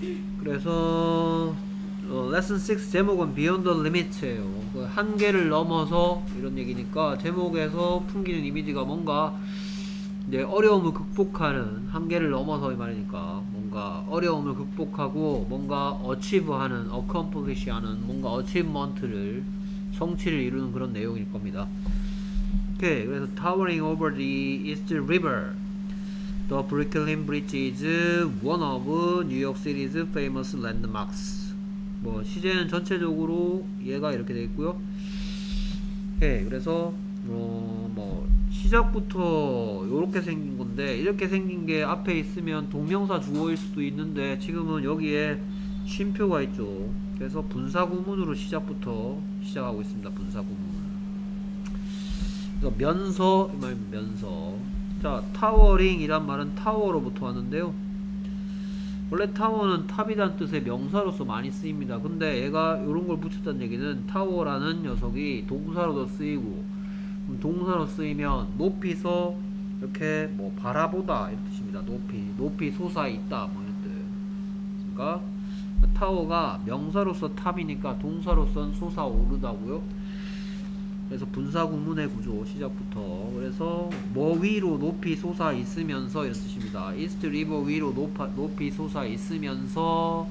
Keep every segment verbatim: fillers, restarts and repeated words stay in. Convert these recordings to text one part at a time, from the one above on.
그래서 어, 레슨 육 제목은 Beyond the Limit예요. 그 한계를 넘어서 이런 얘기니까 제목에서 풍기는 이미지가 뭔가 이제 어려움을 극복하는, 한계를 넘어서 이 말이니까 뭔가 어려움을 극복하고 뭔가 achieve하는, accomplish하는, 뭔가 achievement를, 성취를 이루는 그런 내용일 겁니다. 오케이. 그래서 towering over the East River, the Brooklyn Bridge is one of New York City's famous landmarks. 뭐 시제는 전체적으로 얘가 이렇게 되어 있고요. 오케이. 그래서 어, 뭐 시작부터 이렇게 생긴 건데, 이렇게 생긴 게 앞에 있으면 동명사 주어일 수도 있는데 지금은 여기에 쉼표가 있죠. 그래서 분사구문으로 시작부터 시작하고 있습니다. 분사구문. 그래서 면서, 이 말은 면서. 자, 타워링 이란 말은 타워로부터 왔는데요. 원래 타워는 탑이란 뜻의 명사로서 많이 쓰입니다. 근데 얘가 이런 걸 붙였다는 얘기는 타워라는 녀석이 동사로도 쓰이고, 동사로 쓰이면 높이서 이렇게 뭐 바라보다 이런 뜻입니다. 높이, 높이 솟아있다 뭐 이런 뜻. 그러니까 타워가 명사로서 탑이니까 동사로서는 솟아오르다고요. 그래서 분사구문의 구조 시작부터. 그래서 뭐 위로 높이 솟아 있으면서 이런 뜻입니다. 이스트 리버 위로 높아, 높이 솟아 있으면서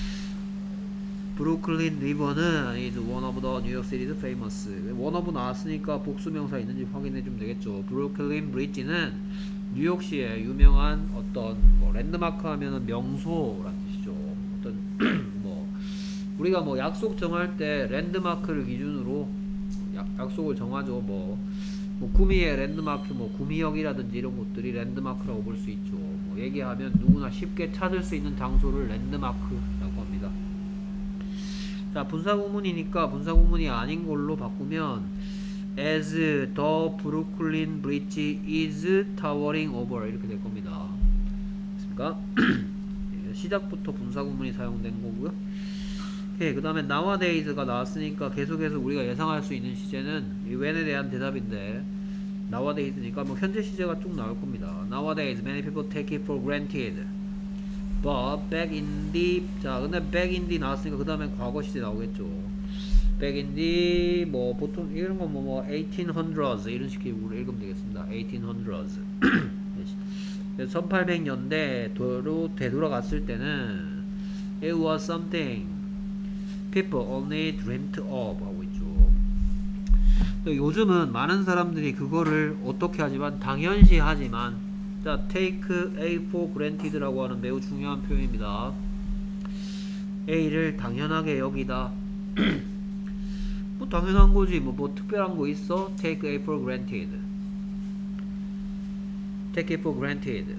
브루클린 리버는 is one of the New York City's famous. one of 나왔으니까 복수명사 있는지 확인해 주면 되겠죠. 브루클린 브릿지는 뉴욕시의 유명한 어떤 뭐 랜드마크 하면은 명소란 뜻이죠. 어떤 뭐 우리가 뭐 약속 정할 때 랜드마크를 기준으로 약, 약속을 정하죠. 뭐, 뭐 구미의 랜드마크, 뭐 구미역이라든지 이런 곳들이 랜드마크라고 볼 수 있죠. 뭐 얘기하면 누구나 쉽게 찾을 수 있는 장소를 랜드마크라고 합니다. 자, 분사구문이니까 분사구문이 아닌 걸로 바꾸면 as the Brooklyn Bridge is towering over 이렇게 될 겁니다. 됐습니까? 시작부터 분사구문이 사용된 거고요. 오케이. 그 다음에 nowadays가 나왔으니까 계속해서 우리가 예상할 수 있는 시제는 이 when에 대한 대답인데, nowadays니까 뭐 현재 시제가 쭉 나올 겁니다. nowadays many people take it for granted but back in the, 자 근데 back in the 나왔으니까 그 다음에 과거 시제 나오겠죠. back in the 뭐 보통 이런 건 뭐 뭐 eighteen hundreds 이런 식으로 읽으면 되겠습니다. eighteen hundreds 천팔백 년대로 되돌아갔을 때는 it was something people only dreamt of 하고 있죠. 요즘은 많은 사람들이 그거를 어떻게 하지만 당연시 하지만, 자, take A for granted 라고 하는 매우 중요한 표현입니다. A를 당연하게 여기다. 뭐 당연한 거지, 뭐, 뭐 특별한 거 있어? take A for granted. take it for granted.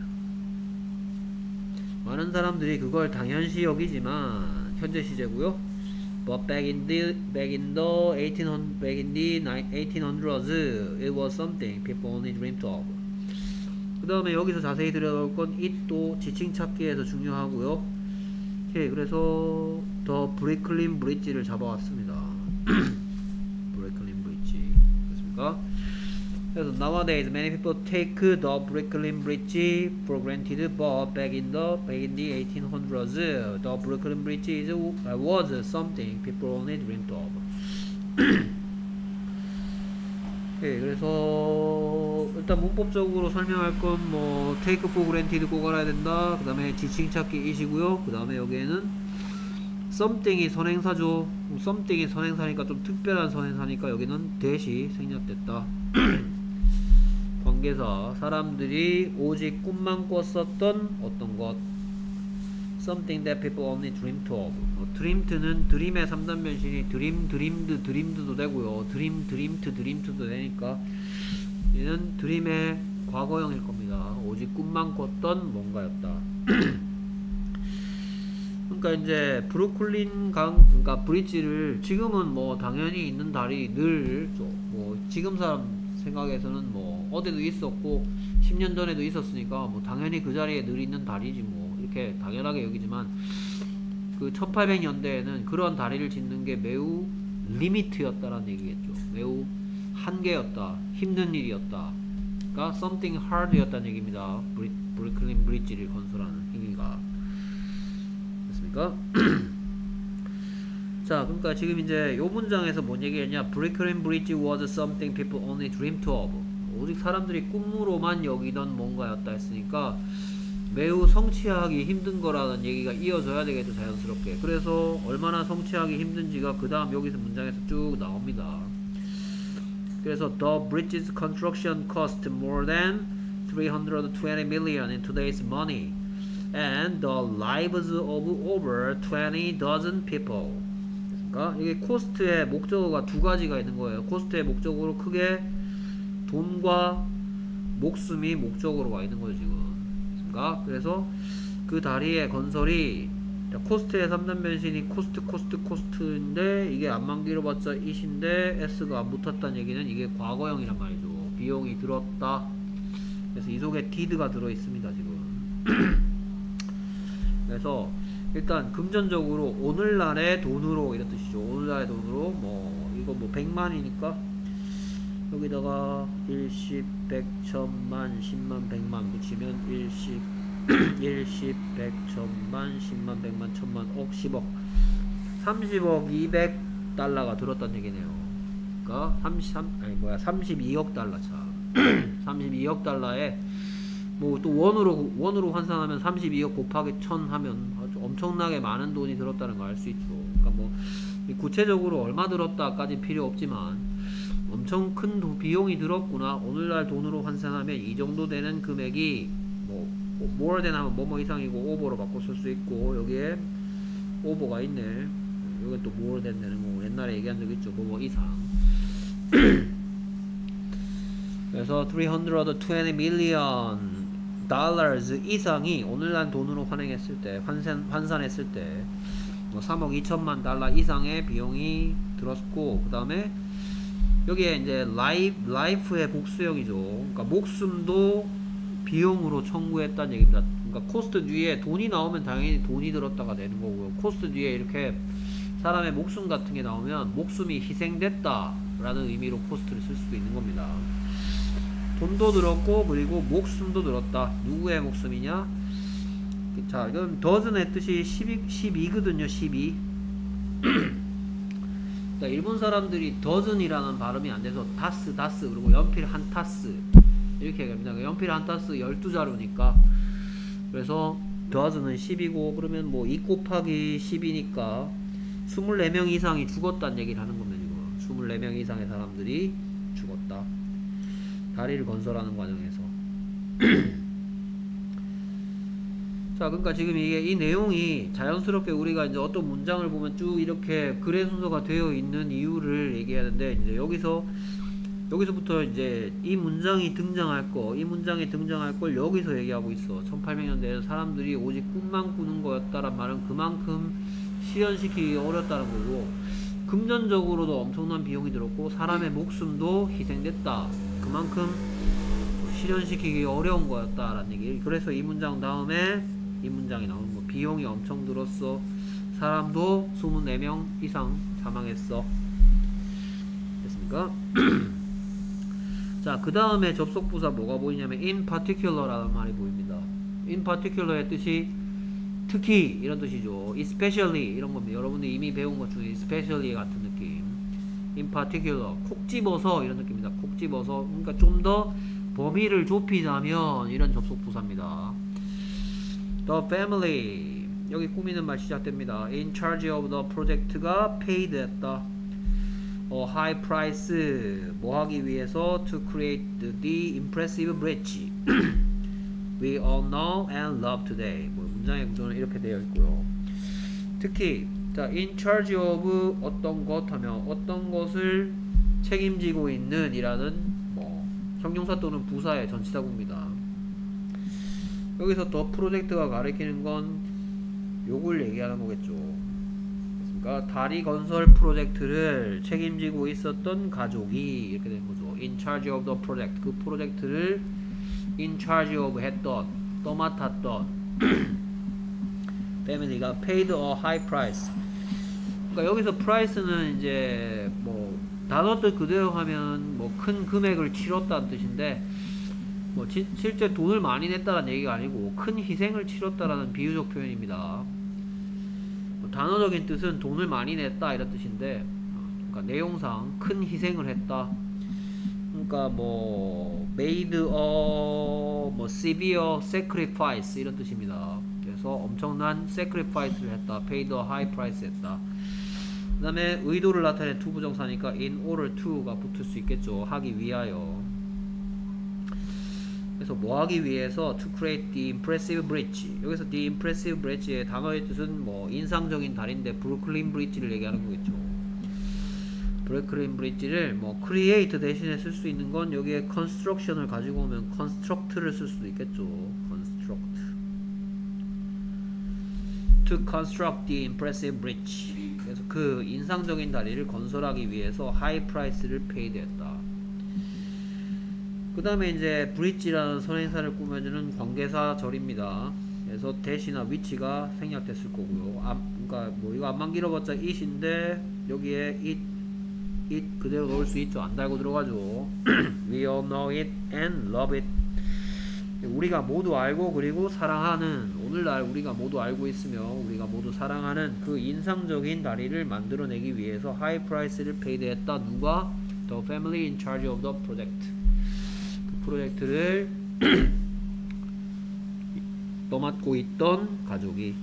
많은 사람들이 그걸 당연시 여기지만 현재 시제고요. But back in the back in the eighteen hundred back in the eighteen hundreds, it was something people only dreamt of. 그 다음에 여기서 자세히 들여다볼 건 it도 지칭 찾기에서 중요하고요. 오케이. 그래서 더 브루클린 브릿지를 잡아왔습니다. 브루클린 브릿지 됐습니까? 그래서 nowadays many people take the Brooklyn Bridge for granted, but back in the back in the eighteen hundreds, the Brooklyn Bridge is, was something people only dreamt of. 네, 그래서 일단 문법적으로 설명할 건 뭐 take for granted 꼭 알아야 된다. 그 다음에 지칭 찾기 이시고요. 그 다음에 여기에는 something이 선행사죠. something이 선행사니까 좀 특별한 선행사니까 여기는 대시 생략됐다. 관계사, 사람들이 오직 꿈만 꿨었던 어떤 것, something that people only dreamt of. 뭐, dreamed는 드림의 삼 단 변신이 dream, dreamed, dreamed도 되고요. dream, dreamed, dreamed도 되니까 얘는 드림의 과거형일 겁니다. 오직 꿈만 꿨던 뭔가였다. 그러니까 이제 브루클린 강, 그러니까 브릿지를 지금은 뭐 당연히 있는 달이 늘 뭐 지금 사람 생각에서는 뭐 어제도 있었고 십 년 전에도 있었으니까 뭐 당연히 그 자리에 늘 있는 다리지 뭐 이렇게 당연하게 여기지만, 그 천팔백 년대에는 그런 다리를 짓는 게 매우 리미트였다라는 얘기겠죠. 매우 한계였다, 힘든 일이었다. 그러니까 something hard였다는 얘기입니다. 브리, 브루클린 브릿지를 건설하는 행위가. 됐습니까? 자, 그러니까 지금 이제 요 문장에서 뭔 얘기했냐? Brooklyn Bridge was something people only dreamed of. 오직 사람들이 꿈으로만 여기던 뭔가였다 했으니까 매우 성취하기 힘든 거라는 얘기가 이어져야 되겠죠, 자연스럽게. 그래서 얼마나 성취하기 힘든지가 그 다음 여기서 문장에서 쭉 나옵니다. 그래서 The bridge's construction cost more than three hundred twenty million in today's money and the lives of over twenty dozen people. 그러니까 이게 코스트의 목적어가 두 가지가 있는 거예요. 코스트의 목적어로 크게 돈과 목숨이 목적으로 와 있는 거죠, 지금. 그러니까 그래서 그 다리의 건설이 코스트의 삼 단 변신이 코스트 코스트 코스트인데 이게 안만 길어봤자 it인데 s가 안 붙었다는 얘기는 이게 과거형이란 말이죠. 비용이 들었다. 그래서 이 속에 did가 들어있습니다, 지금. 그래서 일단 금전적으로 오늘날의 돈으로 이런 뜻이죠. 오늘날의 돈으로 뭐 이거 뭐 백만이니까 여기다가 일십, 백, 천만, 십만, 백만 붙이면 일십, 일십, 백, 천만, 십만, 백만, 천만, 억, 십억 삼십억 이백 달러가 들었다는 얘기네요. 그러니까 삼십삼, 아니 뭐야 삼십이억 달러 차 삼십이억 달러에 뭐 또 원으로 원으로 환산하면 삼십이억 곱하기 천 하면 아주 엄청나게 많은 돈이 들었다는 걸 알 수 있죠. 그러니까 뭐 구체적으로 얼마 들었다까지 필요 없지만 엄청 큰 도, 비용이 들었구나. 오늘날 돈으로 환산하면 이 정도 되는 금액이 뭐 more than 하면 뭐뭐 이상이고 over로 바꿔 쓸 수 있고 여기에 over가 있네. 여기 또 more than 되는 거 옛날에 얘기한 적 있죠. 뭐뭐 이상. 그래서 three hundred twenty million dollars 이상이 오늘날 돈으로 환행했을 때 환산, 환산했을 때 뭐 삼억 이천만 달러 이상의 비용이 들었고 그 다음에 여기에 이제 라이프, 라이프의 복수형이죠. 그러니까 목숨도 비용으로 청구했다는 얘기입니다. 그러니까 코스트 뒤에 돈이 나오면 당연히 돈이 들었다가 되는 거고요. 코스트 뒤에 이렇게 사람의 목숨 같은 게 나오면 목숨이 희생됐다 라는 의미로 코스트를 쓸 수도 있는 겁니다. 돈도 들었고 그리고 목숨도 들었다. 누구의 목숨이냐? 자, 이건 doesn의 뜻이 십이, 십이거든요. 십이. 그러니까 일본 사람들이 doesn이라는 발음이 안 돼서 다스, 다스 그리고 연필 한 타스 이렇게 얘기합니다. 연필 한 타스 열두 자루니까 그래서 does는 십이고 그러면 뭐 이 곱하기 십이니까 이십사 명 이상이 죽었다는 얘기를 하는 겁니다. 지금 이십사 명 이상의 사람들이 죽었다. 다리를 건설하는 과정에서. 자, 그러니까 지금 이게 이 내용이 자연스럽게 우리가 이제 어떤 문장을 보면 쭉 이렇게 글의 순서가 되어 있는 이유를 얘기하는데 이제 여기서 여기서부터 이제 이 문장이 등장할 거, 이 문장이 등장할 걸 여기서 얘기하고 있어. 천팔백 년대에는 사람들이 오직 꿈만 꾸는 거였다란 말은 그만큼 실현시키기 어렵다는 거고 금전적으로도 엄청난 비용이 들었고 사람의 목숨도 희생됐다. 그만큼 실현시키기 어려운 거였다라는 얘기. 그래서 이 문장 다음에 이 문장이 나오는 거. 비용이 엄청 들었어. 사람도 이십사 명 이상 사망했어. 됐습니까? 자, 그 다음에 접속부사 뭐가 보이냐면 in particular라는 말이 보입니다. in particular의 뜻이 특히 이런 뜻이죠. especially 이런 겁니다. 여러분들이 이미 배운 것 중에 especially 같은 느낌. in particular 콕 집어서 이런 느낌입니다. 콕 집어서 그러니까 좀 더 범위를 좁히자면 이런 접속부사입니다. The family 여기 꾸미는 말 시작됩니다. In charge of the project가 paid 했다. 어, high price 뭐 하기 위해서 to create the impressive bridge we all know and love today. 뭐 문장의 구조는 이렇게 되어 있고요. 특히 자, in charge of 어떤 것 하면 어떤 것을 책임지고 있는 이라는 뭐 형용사 또는 부사의 전치사구입니다. 여기서 더 프로젝트가 가리키는 건 요걸 얘기하는 거겠죠. 그러니까 다리 건설 프로젝트를 책임지고 있었던 가족이 이렇게 된 거죠. in charge of the project 그 프로젝트를 in charge of 했던 떠맡았던 family가 paid a high price. 그러니까 여기서 price는 이제 뭐 단어 뜻 그대로 하면 뭐 큰 금액을 치렀다는 뜻인데 뭐 지, 실제 돈을 많이 냈다는 얘기가 아니고 큰 희생을 치렀다라는 비유적 표현입니다. 뭐 단어적인 뜻은 돈을 많이 냈다 이런 뜻인데, 그러니까 내용상 큰 희생을 했다. 그러니까 뭐 made a 뭐 severe sacrifice 이런 뜻입니다. 그래서 엄청난 sacrifice를 했다. paid a high price 했다. 그 다음에 의도를 나타낸 to 부정사니까 in order to가 붙을 수 있겠죠. 하기 위하여. 그래서 뭐 하기 위해서 to create the impressive bridge. 여기서 the impressive bridge의 단어의 뜻은 뭐 인상적인 다리인데 브루클린 브릿지를 얘기하는 거겠죠. 브루클린 브릿지를 뭐 create 대신에 쓸 수 있는 건 여기에 construction을 가지고 오면 construct를 쓸 수도 있겠죠. construct. to construct the impressive bridge. 그래서 그 인상적인 다리를 건설하기 위해서 high price를 pay 했다. 그 다음에 이제 bridge라는 선행사를 꾸며주는 관계사절입니다. 그래서 대시나 위치가 생략됐을 거고요. 아, 그러니까 뭐 이거 안만 길어봤자 it인데 여기에 it, it 그대로 넣을 수 있죠. 안 달고 들어가죠. We all know it and love it. 우리가 모두 알고 그리고 사랑하는, 오늘날 우리가 모두 알고 있으며 우리가 모두 사랑하는 그 인상적인 다리를 만들어내기 위해서 high price를 pay 했다. 누가? The family in charge of the project. 그 프로젝트를 떠맡고 있던 가족이.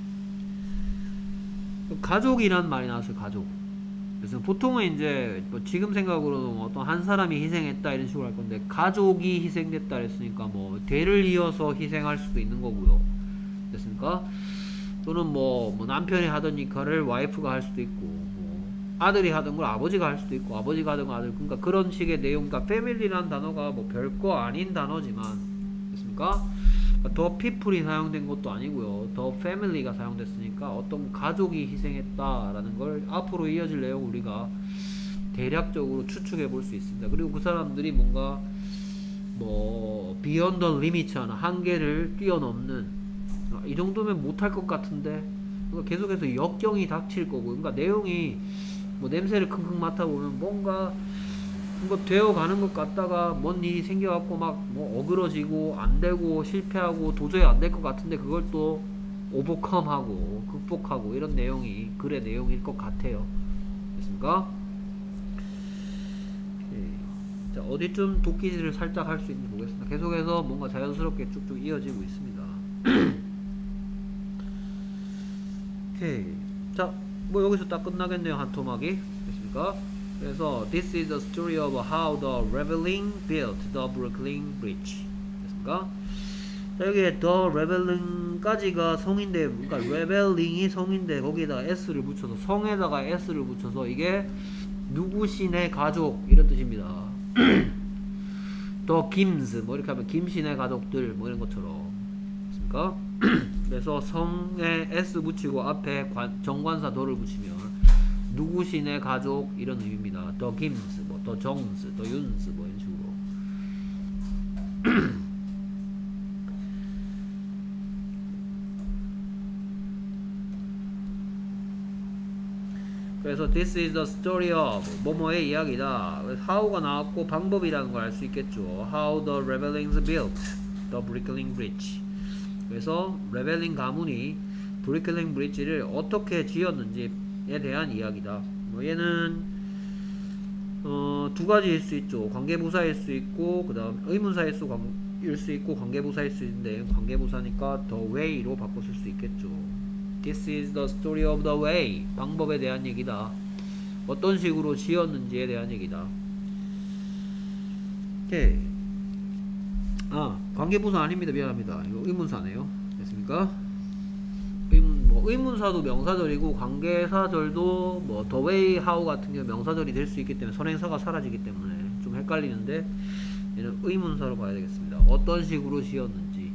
가족이란 말이 나왔어요. 가족. 그래서 보통은 이제 뭐 지금 생각으로는 어떤 한 사람이 희생했다 이런 식으로 할 건데, 가족이 희생됐다 그랬으니까 뭐 대를 이어서 희생할 수도 있는 거고요. 됐습니까? 또는 뭐, 뭐 남편이 하던 역할을 와이프가 할 수도 있고, 뭐 아들이 하던 걸 아버지가 할 수도 있고, 아버지가 하던 걸 아들. 그러니까 그런 식의 내용. 그러니까 패밀리라는 단어가 뭐 별거 아닌 단어지만, 됐습니까? 더 people이 사용된 것도 아니고요. 더 family가 사용됐으니까 어떤 가족이 희생했다라는 걸 앞으로 이어질 내용 우리가 대략적으로 추측해 볼 수 있습니다. 그리고 그 사람들이 뭔가 뭐 beyond the limit 하나 한계를 뛰어넘는, 이 정도면 못할 것 같은데, 그러니까 계속해서 역경이 닥칠 거고, 그러니까 내용이 뭐 냄새를 킁킁 맡아보면 뭔가 뭔가 되어가는 것 같다가 뭔 일이 생겨갖고 막 뭐 어그러지고 안되고 실패하고 도저히 안 될 것 같은데 그걸 또 오버컴하고 극복하고 이런 내용이 글의 내용일 것 같아요. 됐습니까? 자, 어디쯤 도끼질을 살짝 할 수 있는지 보겠습니다. 계속해서 뭔가 자연스럽게 쭉쭉 이어지고 있습니다. 오케이. 자, 뭐 여기서 딱 끝나겠네요. 한 토막이. 됐습니까? 그래서 this is the story of how the Rebelling built the Brooklyn Bridge. 됐습니까? 자, 여기에 the Rebelling까지가 성인데, 그러니까 Rebelling이 성인데 거기에다가 s를 붙여서, 성에다가 s를 붙여서 이게 누구신의 가족 이런 뜻입니다. the Kims 뭐 이렇게 하면 김신의 가족들 뭐 이런 것처럼. 됐습니까? 그래서 성에 s 붙이고 앞에 관, 정관사 더를 붙이면 누구신의 가족 이런 의미입니다. 더 김스, 뭐 더 정스, 더 윤스 뭐 이런 식으로. 그래서 this is the story of 뭐뭐의 이야기다. how가 나왔고 방법이라는 걸 알 수 있겠죠. How the Rebellings built the Brooklyn Bridge. 그래서 레벨링 가문이 브루클린 브릿지를 어떻게 지었는지 에 대한 이야기다. 뭐 얘는 어, 두 가지일 수 있죠. 관계부사일 수 있고, 그 다음 의문사일 수, 관, 수 있고 관계부사일 수 있는데 관계부사니까 the way로 바꿔 쓸 수 있겠죠. This is the story of the way. 방법에 대한 얘기다. 어떤 식으로 지었는지에 대한 얘기다. 오케이. 아, 관계부사 아닙니다. 미안합니다. 이거 의문사네요. 됐습니까? 의문, 뭐 의문사도 명사절이고 관계사절도 뭐 the way, how 같은 경우 명사절이 될 수 있기 때문에 선행사가 사라지기 때문에 좀 헷갈리는데 얘는 의문사로 봐야 되겠습니다. 어떤 식으로 지었는지.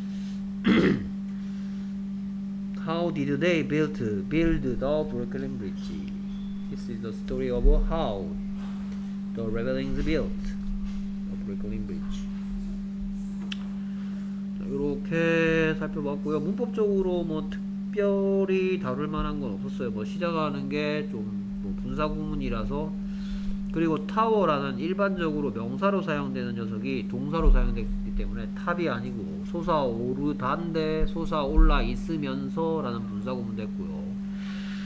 How did they build build the Brooklyn Bridge? This is the story of how the Rebellings built the Brooklyn Bridge. 이렇게 살펴봤고요. 문법적으로 뭐 특별히 다룰 만한 건 없었어요. 뭐 시작하는 게 좀 뭐 분사구문이라서, 그리고 타워라는 일반적으로 명사로 사용되는 녀석이 동사로 사용되기 때문에 탑이 아니고 솟아오르단데 솟아올라 있으면서 라는 분사구문 됐고요.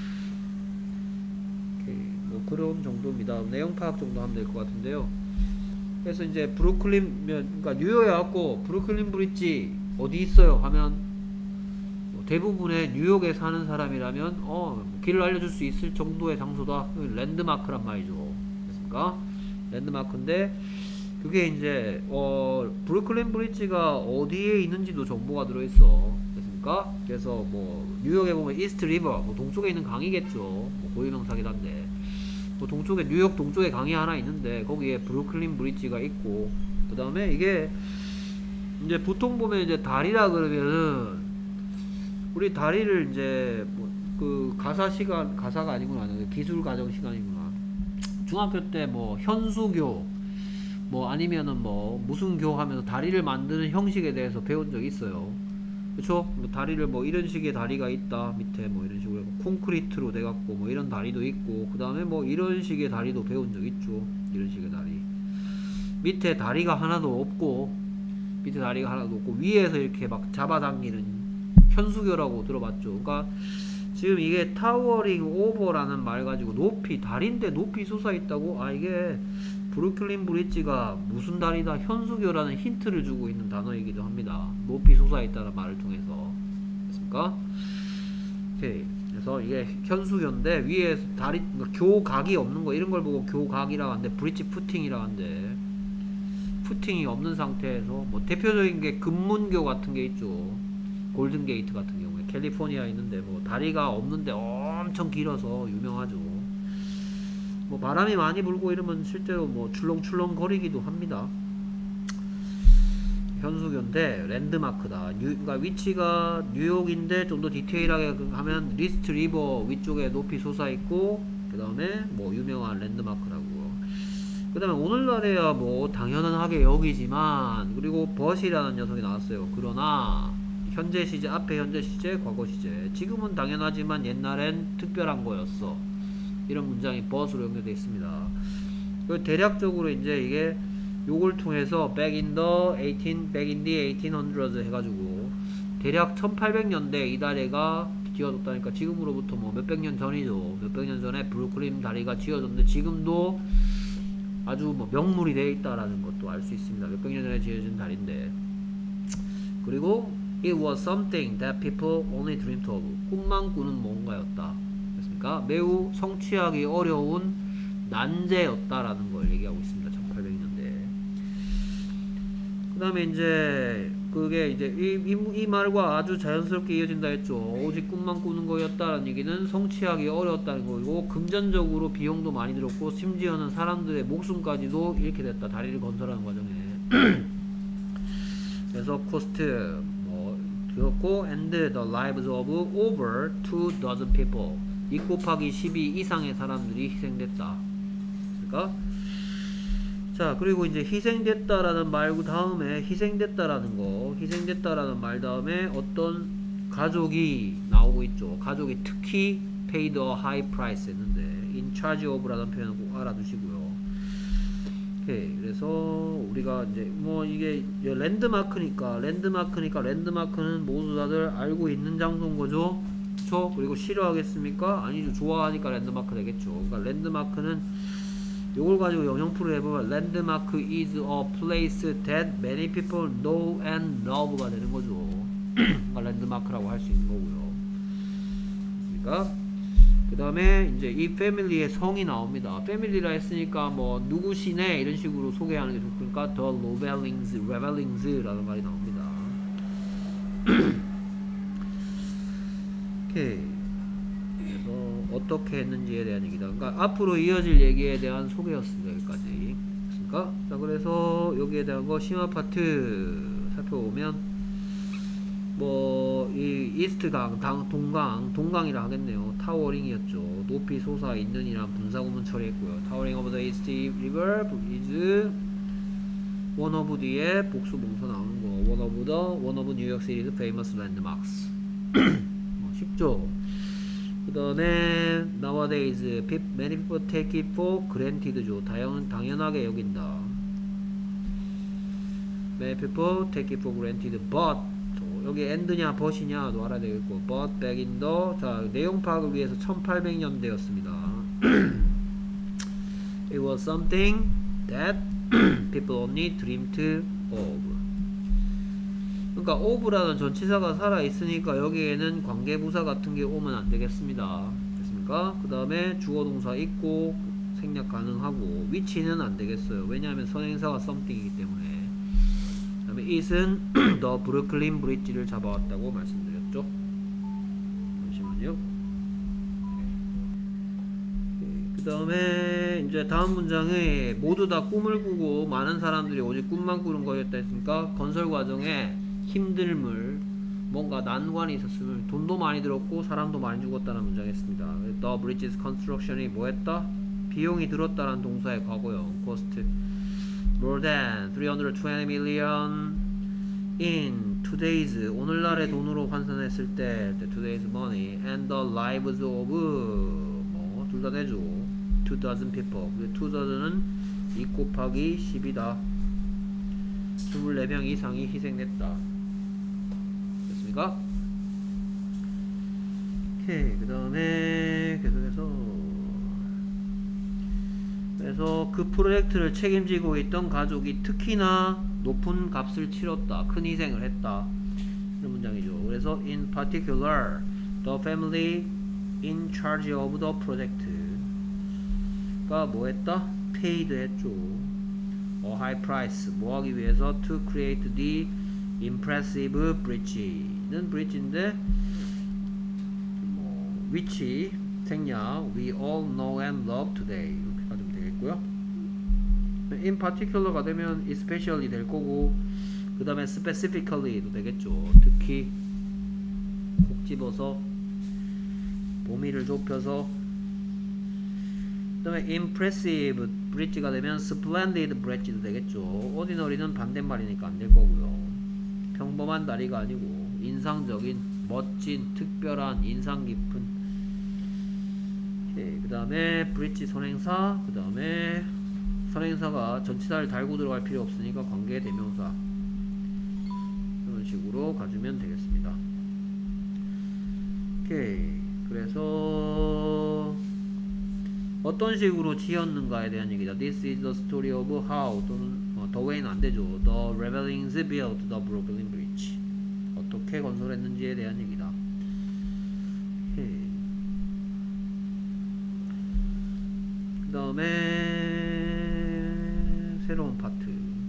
요런 정도입니다. 내용 파악 정도 하면 될 것 같은데요. 그래서 이제 브루클린, 그러니까 뉴욕에 왔고 브루클린 브릿지 어디 있어요 하면 뭐 대부분의 뉴욕에 사는 사람이라면 어 길을 알려줄 수 있을 정도의 장소다. 랜드마크란 말이죠. 됐습니까? 랜드마크인데 그게 이제 어 브루클린 브릿지가 어디에 있는지도 정보가 들어있어. 됐습니까? 그래서 뭐 뉴욕에 보면 이스트 리버, 뭐 동쪽에 있는 강이겠죠. 뭐 고유명사긴 한데 뭐 동쪽에, 뉴욕 동쪽에 강이 하나 있는데 거기에 브루클린 브릿지가 있고, 그 다음에 이게 이제 보통 보면 이제 다리라 그러면은 우리 다리를 이제 뭐 그 가사 시간, 가사가 아니구나, 기술 과정 시간이구나. 중학교 때 뭐 현수교 뭐 아니면은 뭐 무슨 교 하면서 다리를 만드는 형식에 대해서 배운 적이 있어요. 그쵸? 뭐 다리를 뭐 이런 식의 다리가 있다 밑에 뭐 이런 식으로 콘크리트로 돼갖고 뭐 이런 다리도 있고, 그 다음에 뭐 이런 식의 다리도 배운 적 있죠. 이런 식의 다리 밑에 다리가 하나도 없고, 밑에 다리가 하나도 없고 위에서 이렇게 막 잡아당기는 현수교라고 들어봤죠. 그러니까 지금 이게 타워링 오버라는 말 가지고 높이, 다리인데 높이 솟아있다고? 아 이게 브루클린 브릿지가 무슨 다리다, 현수교라는 힌트를 주고 있는 단어이기도 합니다. 높이 솟아있다는 말을 통해서. 됐습니까? 오케이. 그래서 이게 현수교인데 위에 다리, 그러니까 교각이 없는 거, 이런 걸 보고 교각이라고 하는데 브릿지 푸팅이라고 하는데, 푸팅이 없는 상태에서 뭐 대표적인 게 금문교 같은 게 있죠. 골든게이트 같은 경우에 캘리포니아에 있는데 뭐 다리가 없는데 엄청 길어서 유명하죠. 뭐 바람이 많이 불고 이러면 실제로 뭐 출렁출렁 거리기도 합니다. 현수교인데 랜드마크다. 뉴, 그러니까 위치가 뉴욕인데 좀 더 디테일하게 하면 리스트 리버 위쪽에 높이 솟아있고, 그 다음에 뭐 유명한 랜드마크라고. 그 다음에 오늘날에야 뭐 당연하게 여기지만, 그리고 벗이라는 녀석이 나왔어요. 그러나 현재 시제, 앞에 현재 시제, 과거 시제. 지금은 당연하지만 옛날엔 특별한 거였어. 이런 문장이 벗으로 연결되어 있습니다. 대략적으로 이제 이게 요걸 통해서 back in the eighteen, back in the eighteen hundreds 해가지고 대략 천팔백 년대 이 다리가 지어졌다니까 지금으로부터 뭐 몇백 년 전이죠. 몇백 년 전에 브루클린 다리가 지어졌는데 지금도 아주 뭐 명물이 되어 있다라는 것도 알 수 있습니다. 몇백 년 전에 지어진 다리인데, 그리고 it was something that people only dreamed of. 꿈만 꾸는 뭔가였다. 그러니까 매우 성취하기 어려운 난제였다라는 걸 얘기하고 있습니다. 천팔백 년대. 그 다음에 이제 그게 이제 이, 이, 이 말과 아주 자연스럽게 이어진다 했죠. 오직 꿈만 꾸는 거였다라는 얘기는 성취하기 어려웠다는 거고, 금전적으로 비용도 많이 들었고 심지어는 사람들의 목숨까지도 잃게 됐다. 다리를 건설하는 과정에. 그래서 코스트 뭐 들었고, and the lives of over two dozen people. 이 곱하기 십이 이상의 사람들이 희생됐다. 그러니까 자, 그리고 이제 희생됐다라는 말 다음에 희생됐다라는 거, 희생됐다라는 말 다음에 어떤 가족이 나오고 있죠. 가족이 특히 paid a high price 했는데 in charge of라는 표현은 꼭 알아두시고요. 오케이. 그래서 우리가 이제 뭐 이게 랜드마크니까 랜드마크니까 랜드마크는 모두 다들 알고 있는 장소인 거죠. 그쵸? 그리고 싫어하겠습니까? 아니죠. 좋아하니까 랜드마크 되겠죠. 그러니까 랜드마크는 요걸 가지고 영영 프로 해보면 landmark is a place that many people know and love가 되는 거죠. 그러니까 랜드마크라고 할 수 있는 거고요. 그러니까 그 다음에 이제 이 패밀리의 성이 나옵니다. 패밀리라 했으니까 뭐 누구시네 이런 식으로 소개하는 게 좋으니까 the Lovellings, Revellings 라는 말이 나옵니다. 오케이. 그래서 어떻게 했는지에 대한 얘기다. 그러니까 앞으로 이어질 얘기에 대한 소개였습니다. 여기까지. 그러니까 자, 그래서 여기에 대한 거 심화 파트 살펴보면 뭐 이 이스트강, 당, 동강, 동강이라 하겠네요. 타워링이었죠. 높이 솟아 있는이란 분사구문 처리했고요. 타워링 오브 더 이스트 리버 is one of the의 복수 봉사 나오는 거. one of the one of New York City's famous landmarks. 뭐 쉽죠. 그 다음에 nowadays many people take it for granted죠. 당연, 당연하게 여긴다. many people take it for granted but 여기 and냐 but이냐도 알아야 되겠고 but back in the 자 내용 파악을 위해서 천팔백 년대였습니다. It was something that people only dreamed of. 그러니까 of라는 전치사가 살아있으니까 여기에는 관계부사 같은 게 오면 안 되겠습니다. 됐습니까? 그 다음에 주어동사 있고 생략 가능하고 위치는 안 되겠어요. 왜냐하면 선행사가 something이기 때문에. 그 다음에 it은 the Brooklyn Bridge를 잡아왔다고 말씀드렸죠. 잠시만요. 그 다음에 이제 다음 문장에 모두 다 꿈을 꾸고 많은 사람들이 오직 꿈만 꾸는 거였다 했으니까 건설 과정에 힘듦을 뭔가 난관이 있었으면 돈도 많이 들었고 사람도 많이 죽었다는 문장이었습니다. The bridge's construction이 뭐했다? 비용이 들었다는 동사의 과거형 cost more than three hundred twenty million in today's 오늘날의 돈으로 환산했을 때 today's money and the lives of 뭐 둘 다 되죠. two dozen people. two dozen은 이 곱하기 십이다. 이십사 명 이상이 희생됐다. 됐습니까? 오케이. 그 다음에 계속해서 그래서 그 프로젝트를 책임지고 있던 가족이 특히나 높은 값을 치렀다. 큰 희생을 했다. 이런 문장이죠. 그래서 in particular the family in charge of the project 가 뭐 했다? paid 했죠. a high price 뭐 하기 위해서 to create the impressive bridge는 bridge인데 뭐 which 생략 we all know and love today 이렇게 가지면 되겠고요. in particular가 되면 especially 될 거고 그 다음에 specifically도 되겠죠. 특히 콕 집어서 범위를 좁혀서 그 다음에 impressive bridge가 되면 splendid bridge도 되겠죠. ordinary는 반대말이니까 안 될 거고요. 평범한 다리가 아니고 인상적인, 멋진, 특별한, 인상 깊은. 그 다음에 bridge 선행사, 그 다음에 선행사가 전치사를 달고 들어갈 필요 없으니까 관계 대명사 이런 식으로 가주면 되겠습니다. 오케이. 그래서 어떤 식으로 지었는가에 대한 얘기다. This is the story of how 또는 어, the way는 안되죠. The Rebellings built the Brooklyn Bridge. 어떻게 건설했는지에 대한 얘기다. 그 다음에 새로운 파트.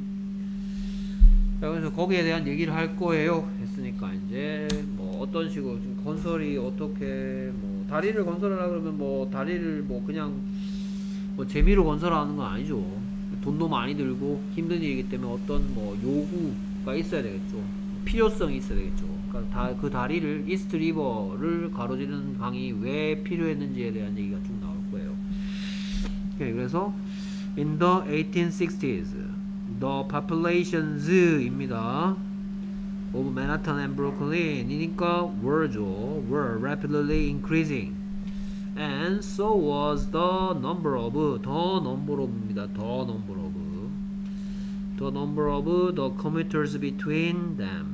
자, 그래서 거기에 대한 얘기를 할 거예요. 했으니까 이제 뭐 어떤 식으로 좀 건설이 어떻게 뭐 다리를 건설하라 그러면 뭐 다리를 뭐 그냥 뭐 재미로 건설하는 건 아니죠. 돈도 많이 들고 힘든 일이기 때문에 어떤 뭐 요구가 있어야 되겠죠. 필요성이 있어야 되겠죠. 그러니까 다 그 다리를 이스트 리버를 가로지르는 강이 왜 필요했는지에 대한 얘기가 쭉 나올 거예요. 오케이, 그래서 in the eighteen sixties the populations 입니다. of Manhattan and Brooklyn 이니까 were죠. were rapidly increasing and so was the number of the number of입니다. the number of the number of the commuters between them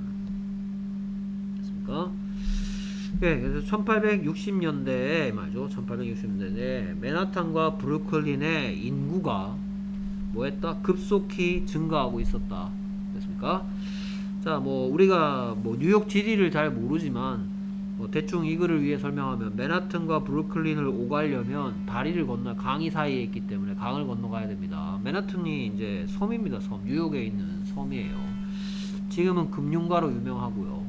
됐습니까? 네, 그래서 천팔백육십 년대에 말이죠. 천팔백육십 년대에 맨하탄과 브루클린의 인구가 뭐했다? 급속히 증가하고 있었다. 됐습니까? 자, 뭐 우리가 뭐 뉴욕 지리를 잘 모르지만 뭐 대충 이거를 위해 설명하면 맨하탄과 브루클린을 오가려면 다리를 건너 강이 사이에 있기 때문에 강을 건너가야 됩니다. 맨하탄이 이제 섬입니다. 섬. 뉴욕에 있는 섬이에요. 지금은 금융가로 유명하고요.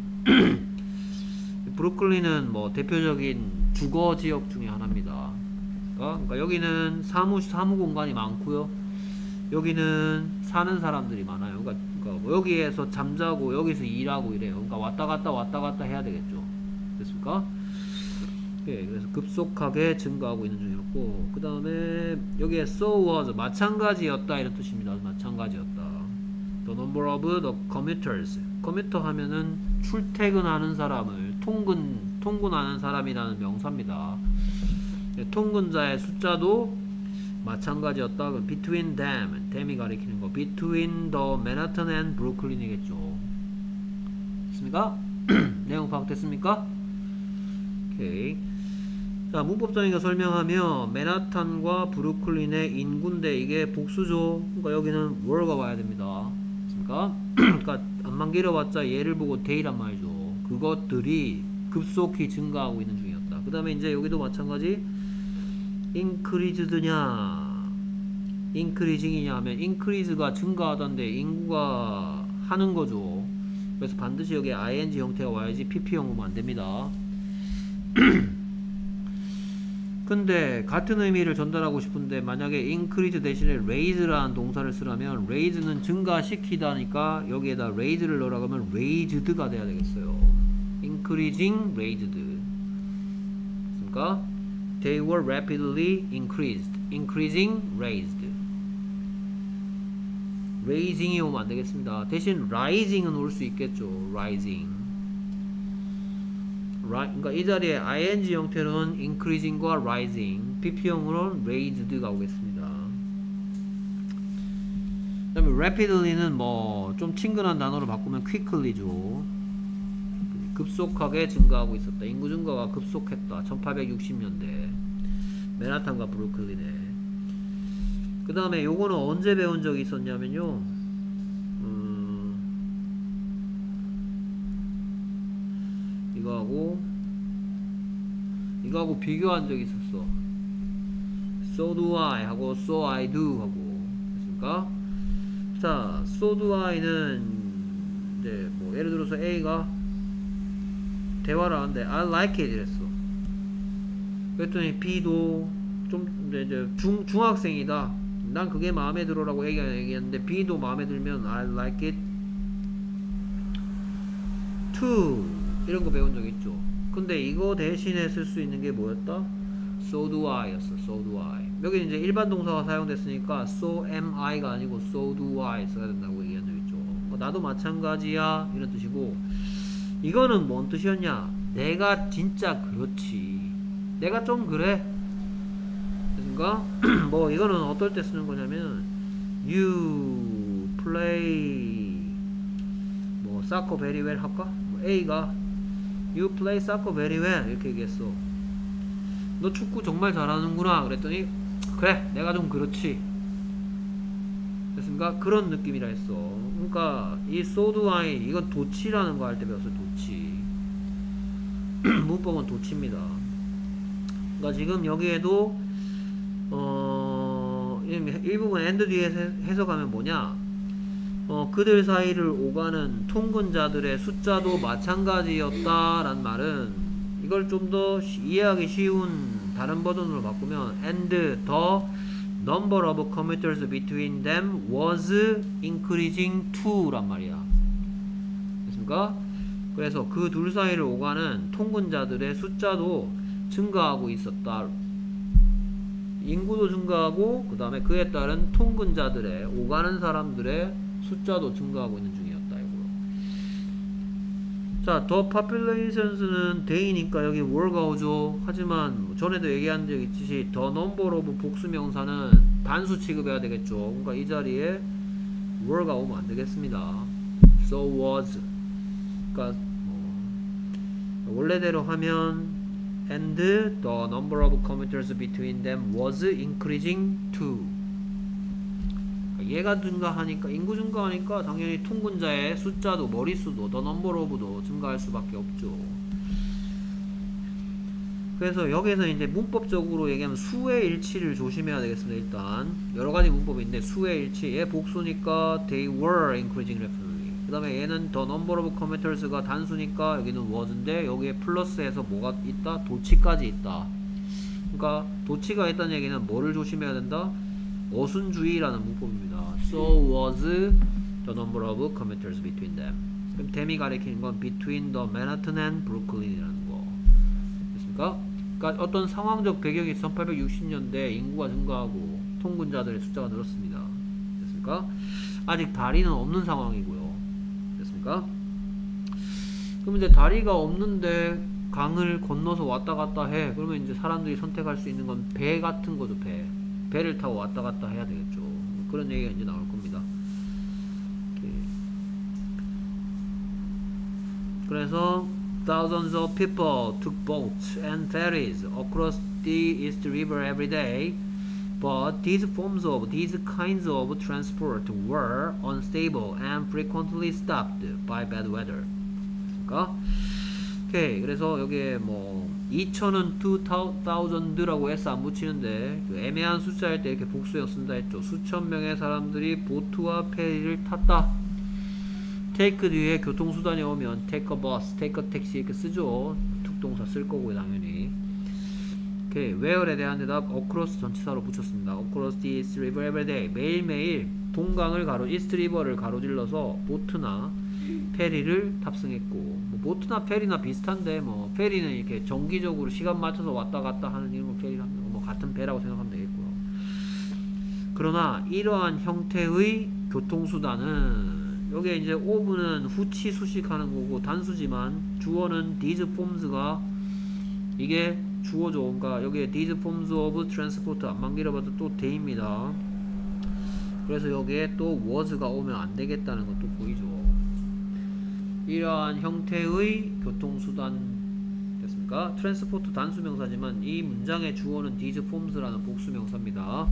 브루클린은 뭐 대표적인 주거 지역 중에 하나입니다. 그러니까 여기는 사무 사무 공간이 많고요. 여기는 사는 사람들이 많아요. 그러니까, 그러니까 뭐 여기에서 잠자고 여기서 일하고 이래요. 그러니까 왔다 갔다 왔다 갔다 해야 되겠죠. 됐습니까? 예, 그래서 급속하게 증가하고 있는 중이었고, 그 다음에 여기에 so was 마찬가지였다 이런 뜻입니다. 마찬가지였다. The number of the commuters. 커뮤터 하면은 출퇴근하는 사람을 통근 통근하는 사람이라는 명사입니다. 예, 통근자의 숫자도 마찬가지였다. 그럼 between them, them이 가리키는 거 between the Manhattan and Brooklyn이겠죠. 됐습니까? 내용 파악됐습니까? 오케이. 자, 문법적인 설명하면 맨하탄과 브루클린의 인구인데 이게 복수죠. 그러니까 여기는 were가 와야 됩니다. 그러니까 그러니까 안만 길어봤자 얘를 보고 day란 말이죠. 그것들이 급속히 증가하고 있는 중이었다. 그 다음에 이제 여기도 마찬가지 increased냐 increasing이냐 하면 increase가 증가하던데 인구가 하는 거죠. 그래서 반드시 여기 ing 형태가 와야지 pp형 오면 안 됩니다. 근데 같은 의미를 전달하고 싶은데 만약에 increase 대신에 raise라는 동사를 쓰라면 raise는 증가시키다니까 여기에다 raise를 넣으라고 하면 raised가 돼야 되겠어요. increasing raised. 그러니까 they were rapidly increased. increasing raised. raising이 오면 안 되겠습니다. 대신 rising은 올 수 있겠죠. rising. 그러니까 이 자리에 ing 형태로는 increasing과 rising, pp형으로는 raised가 오겠습니다. 그 다음에 rapidly는 뭐 좀 친근한 단어로 바꾸면 quickly죠. 급속하게 증가하고 있었다. 인구 증가가 급속했다. 천팔백육십 년대 맨하탄과 브루클린에. 그 다음에 요거는 언제 배운 적이 있었냐면요, 음, 이거하고 이거하고 비교한 적이 있었어. So do I 하고 So I do 하고 됐습니까? 자, So do I는 이제 뭐 예를 들어서 A가 대화를 하는데 I like it 이랬어. 그랬더니 B도 좀 이제 중, 중학생이다. 난 그게 마음에 들어라고 얘기했는데 B도 마음에 들면 I like it too 이런 거 배운 적 있죠. 근데 이거 대신에 쓸 수 있는 게 뭐였다? So do I 였어. So do I. 여기 이제 일반 동사가 사용됐으니까 So am I가 아니고 So do I 써야 된다고 얘기한 적 있죠. 뭐 나도 마찬가지야 이런 뜻이고, 이거는 뭔 뜻이었냐? 내가 진짜 그렇지. 내가 좀 그래. 그러니까 뭐 이거는 어떨 때 쓰는 거냐면 You play 뭐 soccer very well 할까? 뭐 A가 You play soccer very well 이렇게 얘기했어. 너 축구 정말 잘하는구나. 그랬더니 그래 내가 좀 그렇지. 됐습니까? 그런 느낌이라 했어. 그러니까 이 so do I 이건 도치라는 거 할 때 배웠어요. 도치. 문법은 도치입니다. 그러니까 지금 여기에도 어 일부분 and 뒤에 해석하면 뭐냐, 어 그들 사이를 오가는 통근자들의 숫자도 마찬가지였다 라는 말은 이걸 좀 더 이해하기 쉬운 다른 버전으로 바꾸면 and the number of commuters between them was increasing too 란 말이야. 됐습니까? 그래서 그 둘 사이를 오가는 통근자들의 숫자도 증가하고 있었다. 인구도 증가하고 그 다음에 그에 따른 통근자들의 오가는 사람들의 숫자도 증가하고 있는 중이었다. 이거요. 자, the populations는 day니까 여기 were가 오죠. 하지만 전에도 얘기한 적 있듯이 the number of 복수명사는 단수 취급해야 되겠죠. 그러니까 이 자리에 were가 오면 안 되겠습니다. so was. 그러니까 뭐 원래대로 하면 and the number of commuters between them was increasing too. 얘가 증가하니까, 인구 증가하니까 당연히 통근자의 숫자도 머릿수도 the number of도 증가할 수밖에 없죠. 그래서 여기서 이제 문법적으로 얘기하면 수의 일치를 조심해야 되겠습니다. 일단 여러가지 문법이 있는데 수의 일치, 얘 복수니까 they were increasing rapidly. 그 다음에 얘는 the number of commuters가 단수니까 여기는 was인데 여기에 플러스해서 뭐가 있다? 도치까지 있다. 그러니까 도치가 있다는 얘기는 뭐를 조심해야 된다? 어순주의라는 문법입니다. So was the number of commuters between them. 그럼 them이 가리키는 건 between the Manhattan and Brooklyn이라는 거. 됐습니까? 그러니까 어떤 상황적 배경이 천팔백육십 년대 인구가 증가하고 통근자들의 숫자가 늘었습니다. 됐습니까? 아직 다리는 없는 상황이고요. 됐습니까? 그럼 이제 다리가 없는데 강을 건너서 왔다 갔다 해. 그러면 이제 사람들이 선택할 수 있는 건 배 같은 거죠. 배. 배를 타고 왔다 갔다 해야 되겠죠. 그런 얘기가 이제 나올 겁니다. 이렇게. 그래서 thousands of people took boats and ferries across the East River every day. But these forms of these kinds of transport were unstable and frequently stopped by bad weather. 그러니까 오케이. 그래서 여기에 뭐 이천은 two thousand라고 s 안 붙이는데 그 애매한 숫자일 때 이렇게 복수형 쓴다 했죠. 수천 명의 사람들이 보트와 페리를 탔다. take 뒤에 교통수단이 오면 take a bus, take a taxi 이렇게 쓰죠. 특동사 쓸 거고요, 당연히. 오케이. where에 대한 대답 across 전치사로 붙였습니다. across the East River every day. 매일매일 동강을 가로 East River를 가로질러서 보트나 페리를 탑승했고, 뭐 보트나 페리나 비슷한데 뭐 페리는 이렇게 정기적으로 시간 맞춰서 왔다 갔다 하는 이런 페리라면 뭐 같은 배라고 생각하면 되겠고요. 그러나 이러한 형태의 교통수단은 여기에 이제 of는 후치 수식하는 거고 단수지만 주어는 these forms가 이게 주어죠. 그러니까 여기에 these forms of transport 안만 길어봐도 또 they입니다. 그래서 여기에 또 was가 오면 안 되겠다는 것도 보이죠. 이러한 형태의 교통수단 됐습니까? 트랜스포트 단수명사지만 이 문장의 주어는 these forms라는 복수명사입니다.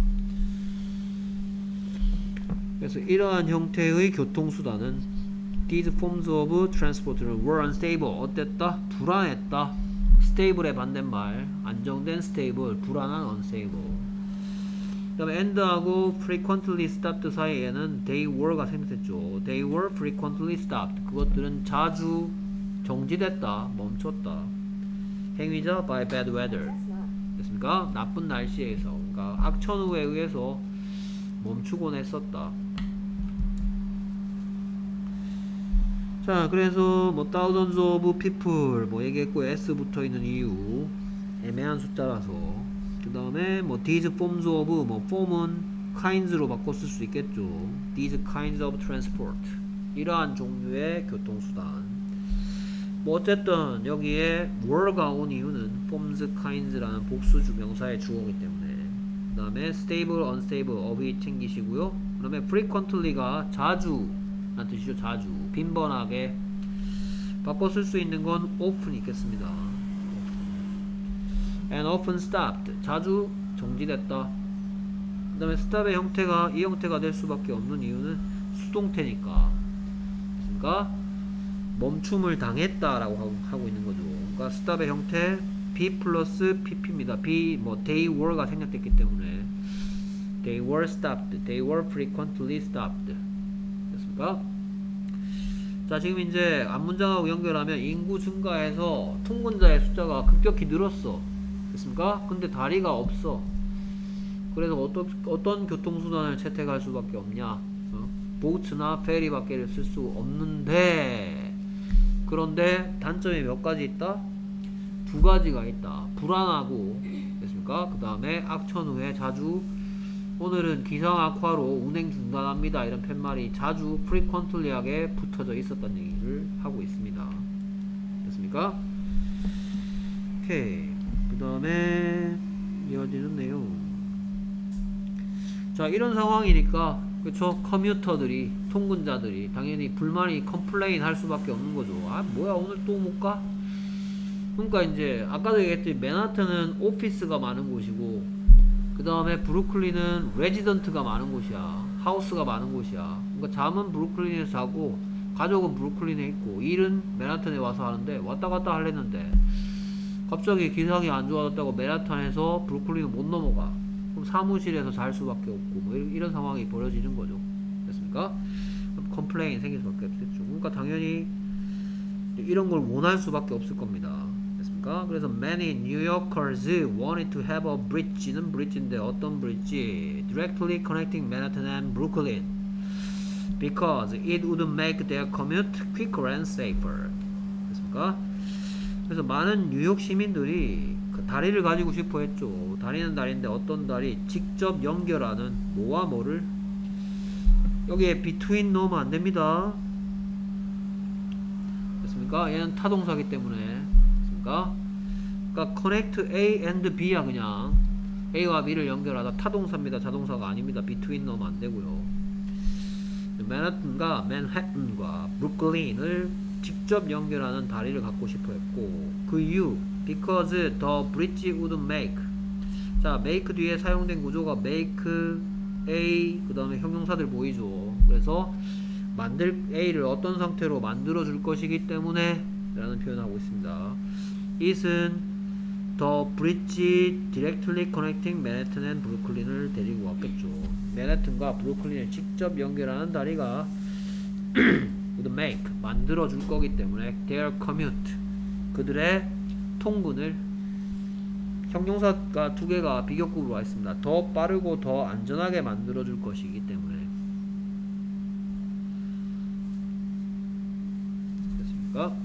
그래서 이러한 형태의 교통수단은 these forms of transport는 were unstable. 어땠다? 불안했다. stable의 반대말 안정된 stable, 불안한 unstable. 그 다음에 and하고 frequently stopped 사이에는 they were가 생겼죠. They were frequently stopped. 그것들은 자주 정지됐다, 멈췄다. 행위자 by bad weather. 됐습니까? 나쁜 날씨에서, 그러니까 악천후에 의해서 멈추곤 했었다. 자, 그래서 뭐 thousands of people 뭐 얘기했고 s 붙어 있는 이유 애매한 숫자라서. 그 다음에 뭐 these forms of 뭐 form은 kinds로 바꿔 쓸 수 있겠죠. these kinds of transport 이러한 종류의 교통수단. 뭐 어쨌든 여기에 were가 온 이유는 forms, kinds라는 복수주 명사의 주어이기 때문에. 그 다음에 stable, unstable of이 챙기시고요. 그 다음에 frequently가 자주 라는 뜻이죠. 자주 빈번하게 바꿔 쓸 수 있는 건 often 있겠습니다. and often stopped 자주 정지됐다. 그 다음에 stop의 형태가 이 형태가 될 수밖에 없는 이유는 수동태니까. 그러니까 멈춤을 당했다 라고 하고, 하고 있는 거죠. 그러니까 stop의 형태 be 플러스 pp입니다. be 뭐 they were가 생략됐기 때문에 they were stopped, they were frequently stopped. 됐습니까? 자, 지금 이제 앞문장하고 연결하면 인구 증가해서 통근자의 숫자가 급격히 늘었어. 됐습니까? 근데 다리가 없어. 그래서 어떤, 어떤 교통수단을 채택할 수밖에 없냐? 어? 보트나 페리밖에 쓸 수 없는데, 그런데 단점이 몇 가지 있다? 두 가지가 있다. 불안하고, 됐습니까? 그 다음에 악천후에 자주, 오늘은 기상악화로 운행 중단합니다. 이런 팻말이 자주 frequently하게 붙어져 있었다는 얘기를 하고 있습니다. 됐습니까? 오케이. 그 다음에 이어지는 내용. 자, 이런 상황이니까 그쵸? 커뮤터들이, 통근자들이 당연히 불만이 컴플레인 할 수밖에 없는 거죠. 아, 뭐야, 오늘 또 못 가? 그러니까 이제 아까도 얘기했듯이 맨하튼은 오피스가 많은 곳이고, 그 다음에 브루클린은 레지던트가 많은 곳이야. 하우스가 많은 곳이야. 그러니까 잠은 브루클린에서 자고 가족은 브루클린에 있고 일은 맨하튼에 와서 하는데 왔다 갔다 하려는데 갑자기 기상이 안 좋아졌다고 맨하튼에서 브루클린을 못 넘어가. 그럼 사무실에서 잘 수밖에 없고 뭐 이런, 이런 상황이 벌어지는 거죠. 됐습니까? 그럼 컴플레인 생길 수밖에 없겠죠. 그러니까 당연히 이런 걸 원할 수밖에 없을 겁니다. 됐습니까? 그래서 many New Yorkers wanted to have a bridge는 bridge인데 어떤 bridge? Directly connecting Manhattan and Brooklyn because it would make their commute quicker and safer. 됐습니까? 그래서 많은 뉴욕 시민들이 그 다리를 가지고 싶어 했죠. 다리는 다리인데 어떤 다리? 직접 연결하는 뭐와 뭐를? 여기에 between 넣으면 안 됩니다. 됐습니까? 얘는 타동사기 때문에. 됐습니까? 그러니까 connect A and B야. 그냥 A와 B를 연결하다. 타동사입니다. 자동사가 아닙니다. between 넣으면 안 되고요. 맨하튼과 맨해튼과 브루클린을 직접 연결하는 다리를 갖고 싶어 했고, 그 이유 because the bridge would make. 자, make 뒤에 사용된 구조가 make A, 그 다음에 형용사들 보이죠. 그래서 만들 A를 어떤 상태로 만들어 줄 것이기 때문에 라는 표현하고 있습니다. it은 the bridge directly connecting Manhattan and 브루클린을 데리고 왔겠죠. 맨해튼과 브루클린을 직접 연결하는 다리가 would make, 만들어 줄 거기 때문에 their commute, 그들의 통근을, 형용사가 두 개가 비교급으로 와 있습니다. 더 빠르고 더 안전하게 만들어 줄 것이기 때문에. 됐습니까?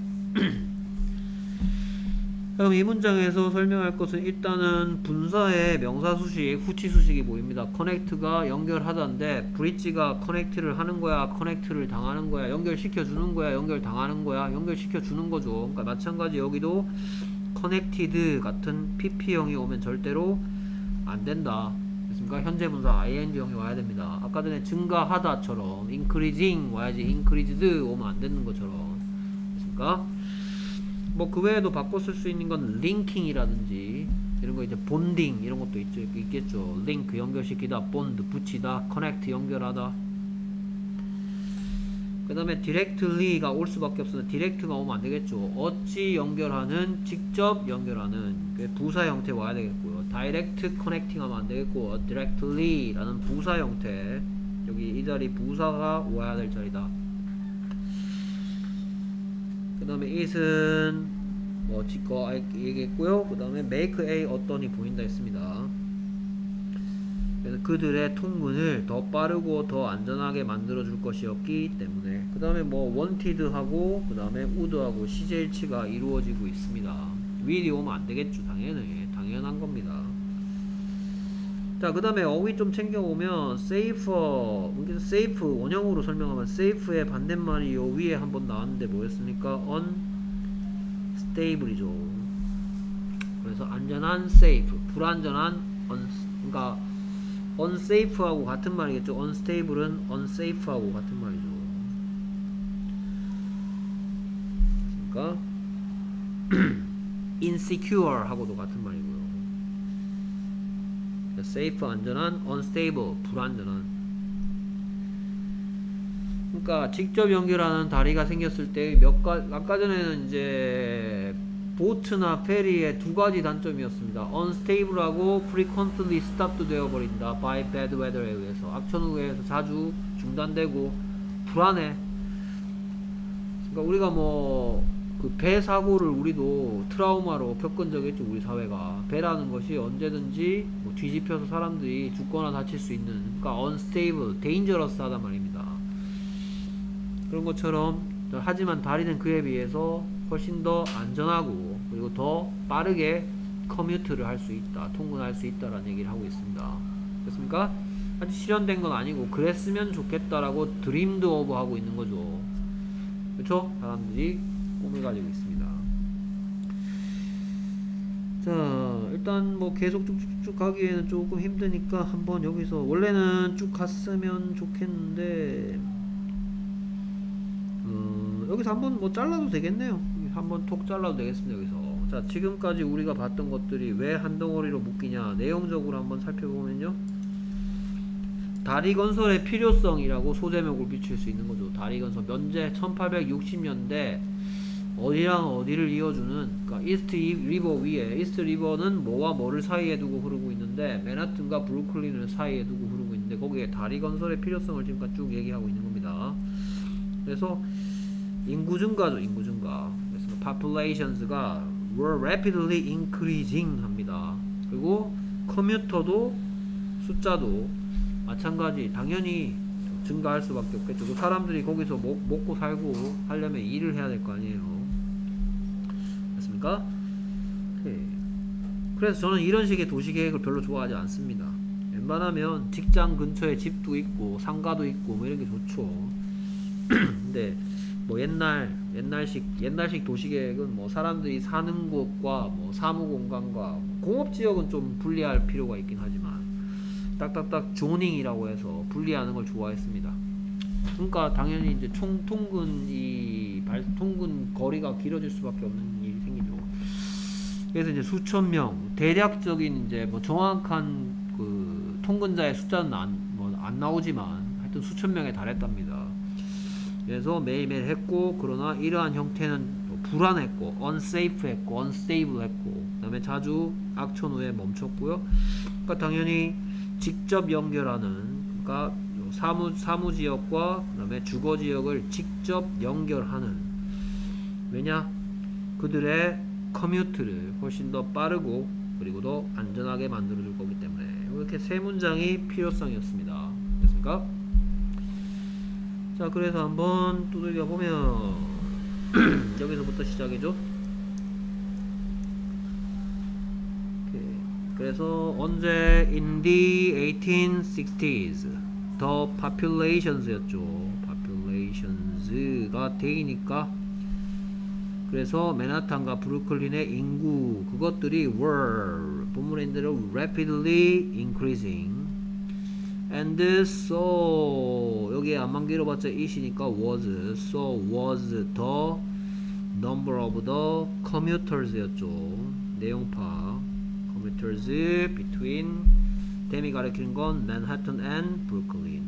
그럼 이 문장에서 설명할 것은 일단은 분사의 명사 수식, 후치 수식이 보입니다. connect가 연결하다인데 bridge가 connect를 하는 거야, connect를 당하는 거야, 연결시켜 주는 거야, 연결 당하는 거야, 연결시켜 주는 거죠. 그러니까 마찬가지 여기도 connected 같은 피피형이 오면 절대로 안 된다. 됐습니까? 현재 분사 아이엔지형이 와야 됩니다. 아까 전에 증가하다처럼 increasing 와야지 increased 오면 안 되는 것처럼. 됐습니까? 뭐 그 외에도 바꿔 쓸 수 있는 건 linking이라든지 이런 거, 이제 bonding 이런 것도 있죠, 있겠죠. link 연결시키다, bond 붙이다, connect 연결하다. 그 다음에 directly가 올 수밖에 없으면 direct가 오면 안 되겠죠. 어찌 연결하는, 직접 연결하는, 부사 형태 와야 되겠고요. direct connecting 하면 안 되겠고 directly 라는 부사 형태, 여기 이 자리 부사가 와야 될 자리다. 그 다음에 it은 뭐 지거 얘기했고요. 그 다음에 make A 어떤이 보인다 했습니다. 그래서 그들의 통근을 더 빠르고 더 안전하게 만들어 줄 것이었기 때문에. 그 다음에 뭐 wanted 하고 그 다음에 would 하고 시제일치가 이루어지고 있습니다. will이 오면 안 되겠죠. 당연히 당연한 겁니다. 자, 그 다음에 어휘 좀 챙겨오면 safer, safe 원형으로 설명하면 safe의 반대말이 요 위에 한번 나왔는데 뭐였습니까? unstable이죠. 그래서 안전한 safe, 불안전한 un, 그러니까 unsafe하고 같은 말이겠죠. unstable은 unsafe하고 같은 말이죠. 그러니까 insecure 하고도 같은 말이고요. safe 안전한, unstable 불안전한. 그러니까 직접 연결하는 다리가 생겼을 때 몇 가, 아까 전에는 이제 보트나 페리의 두 가지 단점이었습니다. unstable하고 frequently stopped 되어버린다. by bad weather에 의해서, 악천후에 의해서 자주 중단되고 불안해. 그러니까 우리가 뭐 그 배 사고를 우리도 트라우마로 겪은 적이 있죠. 우리 사회가 배라는 것이 언제든지 뭐 뒤집혀서 사람들이 죽거나 다칠 수 있는, 그러니까 unstable, dangerous 하단 말입니다. 그런 것처럼, 하지만 다리는 그에 비해서 훨씬 더 안전하고 그리고 더 빠르게 커뮤트를 할 수 있다, 통근할 수 있다라는 얘기를 하고 있습니다. 그렇습니까? 아직 실현된 건 아니고 그랬으면 좋겠다라고 드림드 오브 하고 있는 거죠. 그렇죠? 사람들이 꿈을 가지고 있습니다. 자, 일단 뭐 계속 쭉쭉쭉 가기에는 조금 힘드니까 한번 여기서, 원래는 쭉 갔으면 좋겠는데 어, 여기서 한번 뭐 잘라도 되겠네요. 한번 톡 잘라도 되겠습니다. 여기서. 자, 지금까지 우리가 봤던 것들이 왜 한 덩어리로 묶이냐, 내용적으로 한번 살펴보면요, 다리건설의 필요성이라고 소제목을 비출 수 있는 거죠. 다리건설 면제 천팔백육십 년대 어디랑 어디를 이어주는, 그러니까 이스트 리버 위에, 이스트 리버는 뭐와 뭐를 사이에 두고 흐르고 있는데 맨하튼과 브루클린을 사이에 두고 흐르고 있는데 거기에 다리 건설의 필요성을 지금까지 쭉 얘기하고 있는 겁니다. 그래서 인구 증가죠. 인구 증가. 그래서 populations가 were rapidly increasing 합니다. 그리고 커뮤터도 숫자도 마찬가지 당연히 증가할 수밖에 없겠죠. 그 사람들이 거기서 먹, 먹고 살고 하려면 일을 해야 될 거 아니에요. 맞습니까? 네. 그래서 저는 이런 식의 도시계획을 별로 좋아하지 않습니다. 웬만하면 직장 근처에 집도 있고 상가도 있고 뭐 이런 게 좋죠. 근데 뭐 옛날 옛날식 옛날식 도시계획은 뭐 사람들이 사는 곳과 뭐 사무공간과 공업지역은 좀 분리할 필요가 있긴 하지만 딱딱딱 조닝이라고 해서 분리하는 걸 좋아했습니다. 그러니까 당연히 이제 총 통근이 발 통근 거리가 길어질 수밖에 없는 일이 생기죠. 그래서 이제 수천 명 대략적인 이제 뭐 정확한 그 통근자의 숫자는 안, 뭐 안 나오지만 하여튼 수천 명에 달했답니다. 그래서 매일매일 했고, 그러나 이러한 형태는 불안했고, unsafe했고, unstable했고, 그 다음에 자주 악천 후에 멈췄고요. 그러니까 당연히 직접 연결하는, 그러니까 사무, 사무 지역과 그 다음에 주거 지역을 직접 연결하는, 왜냐? 그들의 커뮤트를 훨씬 더 빠르고 그리고 더 안전하게 만들어줄 거기 때문에. 이렇게 세 문장이 필요성이었습니다. 됐습니까? 자, 그래서 한번 두들겨 보면 여기서부터 시작이죠. 오케이. 그래서 언제 in the eighteen sixties the populations였죠. populations가 대이니까, 그래서 맨하탄과 브루클린의 인구 그것들이 were 본문에 있는 대로 rapidly increasing and so 여기에 안만 길어봤자 it이니까 was, so was the number of the commuters 였죠. 내용파 commuters between 댐이 가리키는 건 맨하튼 and 브루클린.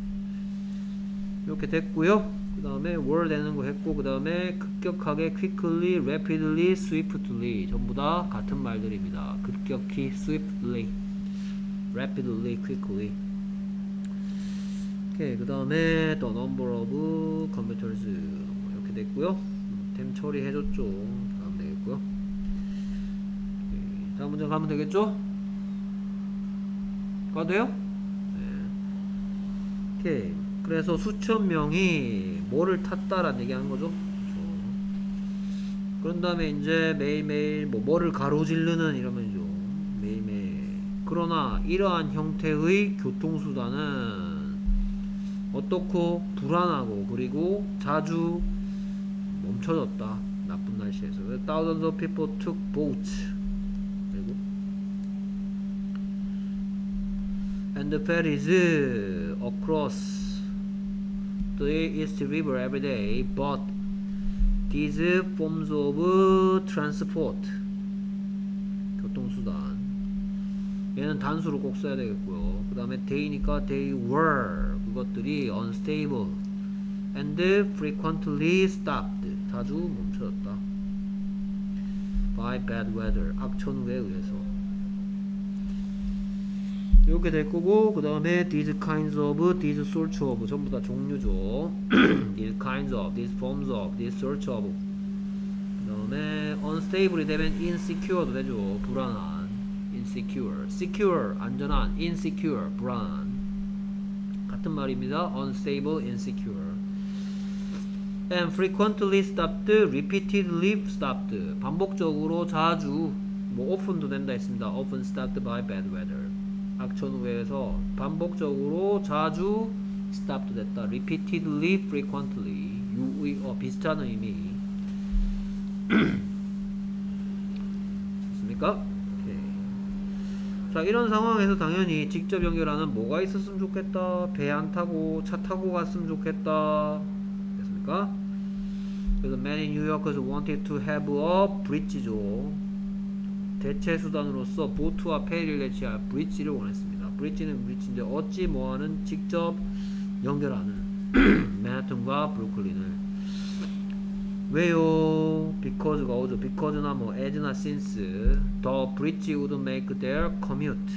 이렇게 됐고요. 그 다음에 were 되는 거 했고, 그 다음에 급격하게 quickly, rapidly, swiftly 전부 다 같은 말들입니다. 급격히, swiftly, rapidly, quickly. 오케이. 그 다음에 the number of computers 이렇게 됐고요. 템 처리해줬죠. 다음 되겠고요. 오케이. 다음 문제 가면 되겠죠? 가도 돼요? 네. 오케이. 그래서 수천 명이 뭐를 탔다라는 얘기 하는 거죠. 그렇죠. 그런 다음에 이제 매일매일 뭐 뭐를 가로지르는 이러면죠. 매일매일. 그러나 이러한 형태의 교통수단은 어떻고 불안하고 그리고 자주 멈춰졌다. 나쁜 날씨에서. Thousands of people took boats. 그리고 and the ferries across the East River every day, but these forms of transport 교통수단 얘는 단수로 꼭 써야 되겠고요. 그 다음에 they니까 they were 그것들이 unstable and frequently stopped 자주 멈춰졌다. by bad weather 악천후에 의해서. 이렇게 될 거고, 그 다음에 these kinds of, these sorts of 전부 다 종류죠. these kinds of, these forms of, these sorts of. 그 다음에 unstable이 되면 insecure도 되죠. 불안한. insecure, secure 안전한, insecure 불안한. 같은 말입니다. unstable, insecure. and frequently stopped, repeatedly stopped 반복적으로 자주, 뭐 often도 된다 했습니다. often stopped by bad weather 악천후에서 반복적으로 자주 stopped 됐다. repeatedly, frequently 유의, 어, 비슷한 의미. 됐습니까? 오케이. 자, 이런 상황에서 당연히 직접 연결하는 뭐가 있었으면 좋겠다. 배 안 타고 차 타고 갔으면 좋겠다. 됐습니까? 그래서 many New Yorkers wanted to have a bridge죠. 대체 수단으로서 보트와 페리를 대체할 브릿지를 원했습니다. 브릿지는 브릿지인데 어찌 뭐하는 직접 연결하는 맨하튼과 브루클린을. 왜요? because가 오죠. because나 뭐 as나 since the bridge would make their commute.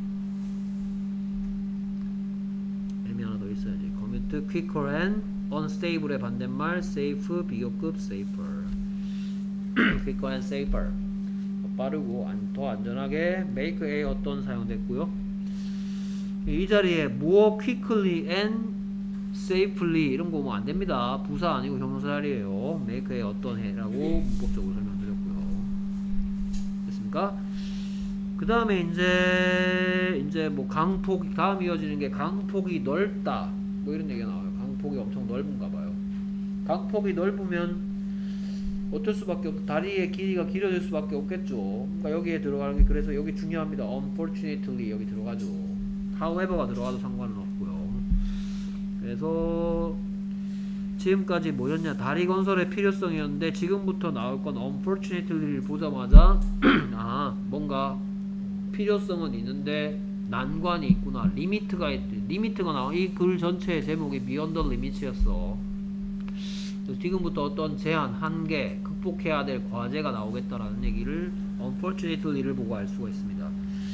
애미 하나 더 있어야지. commute quicker and unstable의 반대말 safe 비교급 safer. quicker and safer 빠르고 안, 더 안전하게 make a 어떤 사용됐고요. 이 자리에 more quickly and safely 이런 거 뭐 안됩니다. 부사 아니고 형용사 자리에요. make a 어떤 해라고 문법적으로 설명드렸고요. 됐습니까? 그 다음에 이제 이제 뭐 강폭 다음 이어지는 게 강폭이 넓다 뭐 이런 얘기가 나와요. 강폭이 엄청 넓은가 봐요. 강폭이 넓으면 어쩔 수밖에 없, 다리의 길이가 길어질 수밖에 없겠죠. 그러니까 여기에 들어가는 게, 그래서 여기 중요합니다. unfortunately 여기 들어가죠. however가 들어가도 상관은 없고요. 그래서 지금까지 뭐였냐, 다리 건설의 필요성이었는데 지금부터 나올 건 unfortunately를 보자마자 아 뭔가 필요성은 있는데 난관이 있구나, 리미트가 있, 리미트가 나와. 이 글 전체의 제목이 Beyond the Limits였어. 그래서 지금부터 어떤 제한, 한계, 극복해야 될 과제가 나오겠다라는 얘기를 unfortunately를 보고 알 수가 있습니다.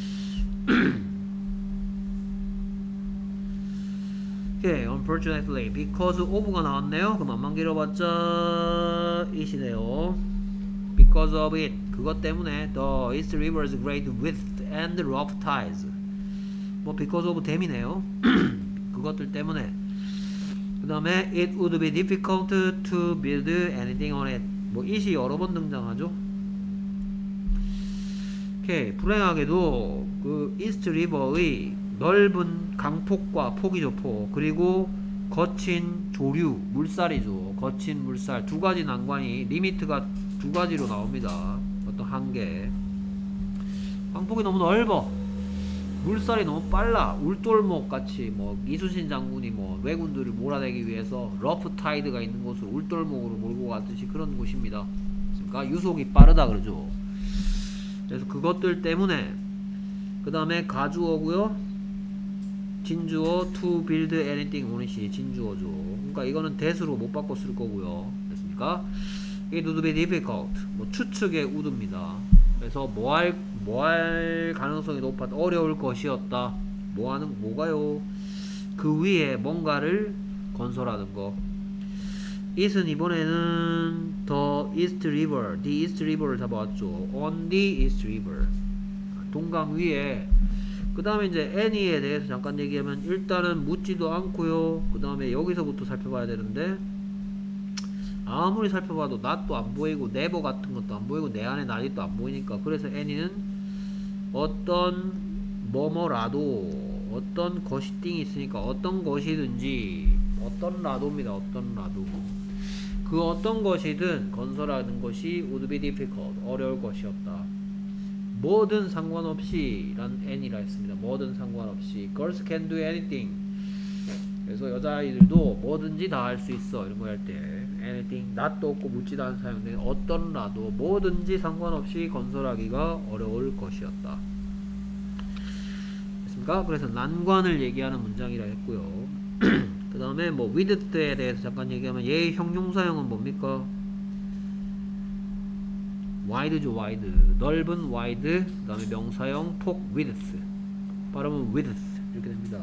오케이, unfortunately, because of가 나왔네요. 그럼 안만 길어봤자 이시네요. Because of it, 그것 때문에 the East River's great width and rough tides. 뭐 because of them이네요. 그것들 때문에. 그 다음에 it would be difficult to build anything on it. 뭐 it이 여러 번 등장하죠. 오케이, 불행하게도 그 이스트 리버의 넓은 강폭과 폭이죠, 폭. 그리고 거친 조류, 물살이죠. 거친 물살. 두 가지 난관이, 리미트가 두 가지로 나옵니다. 어떤 한계. 강폭이 너무 넓어. 물살이 너무 빨라. 울돌목 같이, 뭐 이순신 장군이 뭐 왜군들을 몰아내기 위해서 러프 타이드가 있는 곳을 울돌목으로 몰고 갔듯이 그런 곳입니다. 그러니까 유속이 빠르다 그러죠. 그래서 그것들 때문에. 그 다음에 가주어고요, 진주어 to build anything on it이 진주어죠. 그러니까 이거는 that으로 못 바꿔 쓸 거고요. 됐습니까? it would be difficult, 뭐 추측의 would입니다. 그래서 뭐할 뭐할 가능성이 높아, 어려울 것이었다. 뭐하는 뭐가요? 그 위에 뭔가를 건설하는 거. it은 이번에는 the East River, the East River를 잡아왔죠. on the East River, 동강 위에. 그 다음에 이제 any에 대해서 잠깐 얘기하면 일단은 묻지도 않고요. 그 다음에 여기서부터 살펴봐야 되는데 아무리 살펴봐도 not도 안 보이고 never 같은 것도 안 보이고 내 안에 not도 안 보이니까, 그래서 any는 어떤 뭐뭐라도, 어떤 것이 띵이 있으니까 어떤 것이든지, 어떤 라도입니다. 어떤 라도. 그 어떤 것이든 건설하는 것이 would be difficult, 어려울 것이었다. 뭐든 상관없이 란 any라 했습니다. 뭐든 상관없이. girls can do anything. 그래서 여자아이들도 뭐든지 다 할 수 있어, 이런 거 할 때 anything, not도 없고 묻지도 않은 사용된 어떤 라도, 뭐든지 상관없이 건설하기가 어려울 것이었다. 됐습니까? 그래서 난관을 얘기하는 문장이라 했고요. 그 다음에 뭐 width에 대해서 잠깐 얘기하면 얘의 형용사형은 뭡니까? wide죠. wide, 넓은 wide. 그 다음에 명사형 폭 width, 발음은 width 이렇게 됩니다.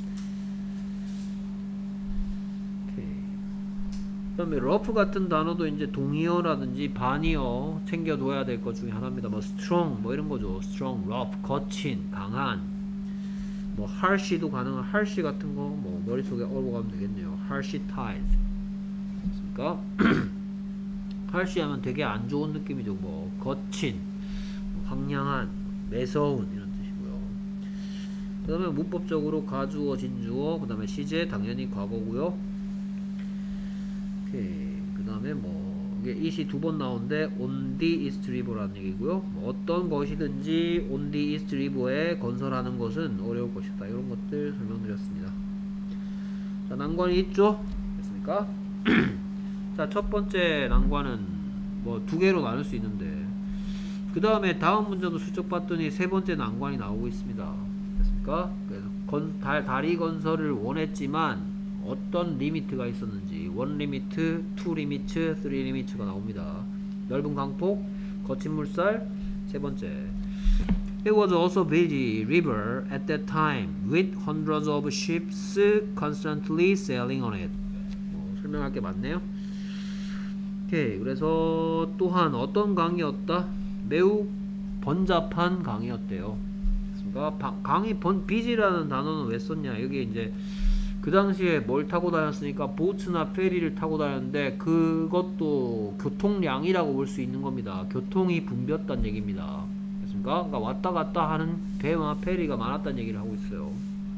오케이. 그 다음에 rough 같은 단어도 이제 동의어라든지 반의어 챙겨둬야 될 것 중에 하나입니다. 뭐 strong 뭐 이런 거죠. strong, rough, 거친, 강한. 뭐 harsh도 가능한 harsh 같은 거 뭐 머릿속에 얻어가면 되겠네요. harsh tides. 됐습니까? harsh 하면 되게 안 좋은 느낌이죠. 뭐 거친, 뭐 황량한, 매서운 이런 뜻이고요. 그 다음에 문법적으로 가주어, 진주어, 그 다음에 시제 당연히 과거고요. 오케이. 그 다음에 뭐 이게 it이 두 번 나오는데 on the East River라는 얘기고요. 뭐 어떤 것이든지 on the East River에 건설하는 것은 어려울 것이다. 이런 것들 설명드렸습니다. 자, 난관이 있죠? 됐습니까? 자, 첫 번째 난관은 뭐 두 개로 나눌 수 있는데, 그 다음에 다음 문제도 슬쩍 봤더니 세 번째 난관이 나오고 있습니다. 됐습니까? 그래서 건, 달, 다리 건설을 원했지만 어떤 리미트가 있었는지, 원 리미트, 투 리미트, 쓰리 리미트가 나옵니다. 넓은 강폭, 거친 물살. 세 번째, It was also busy river at that time with hundreds of ships constantly sailing on it. 뭐, 설명할 게 많네요. 오케이. 그래서 또한 어떤 강이었다? 매우 번잡한 강이었대요. 그러니까 강이 번, 비지라는 단어는 왜 썼냐? 여기 이제 그 당시에 뭘 타고 다녔으니까 보트나 페리를 타고 다녔는데 그것도 교통량이라고 볼 수 있는 겁니다. 교통이 붐볐다는 얘기입니다. 됐습니까? 그러니까 왔다 갔다 하는 배나 페리가 많았다는 얘기를 하고 있어요.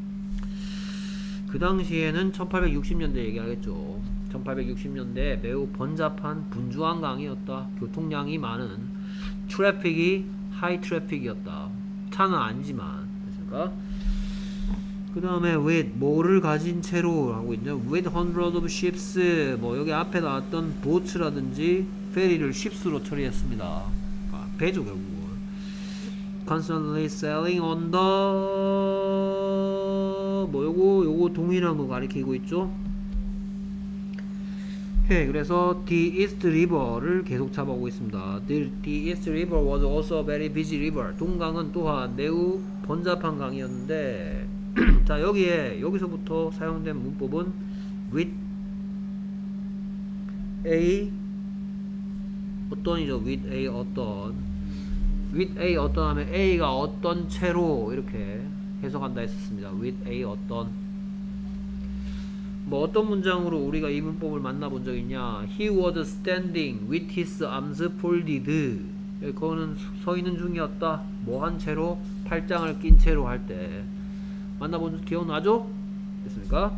그 당시에는 천팔백육십 년대 얘기하겠죠. 천팔백육십 년대 매우 번잡한 분주한 강이었다. 교통량이 많은, 트래픽이 하이 트래픽이었다. 차는 아니지만. 됐습니까? 그 다음에 with 뭐를 가진 채로 하고 있냐, with hundred of ships, 뭐 여기 앞에 나왔던 boats라든지 ferry를 ships로 처리했습니다. 아, 배죠 결국은. constantly sailing on the 뭐 요거 요거 동일한 거 가리키고 있죠. 오케이, 그래서 the East River를 계속 잡아오고 있습니다. The, the East River was also a very busy river. 동강은 또한 매우 번잡한 강이었는데 자, 여기에 여기서부터 사용된 문법은 with a 어떤이죠. with a 어떤, with a 어떤 하면 a가 어떤 채로 이렇게 해석한다 했었습니다. with a 어떤, 뭐 어떤 문장으로 우리가 이 문법을 만나본 적 있냐. He was standing with his arms folded. 그거는 서 있는 중이었다. 뭐 한 채로, 팔짱을 낀 채로 할 때 만나본 적 기억나죠? 됐습니까?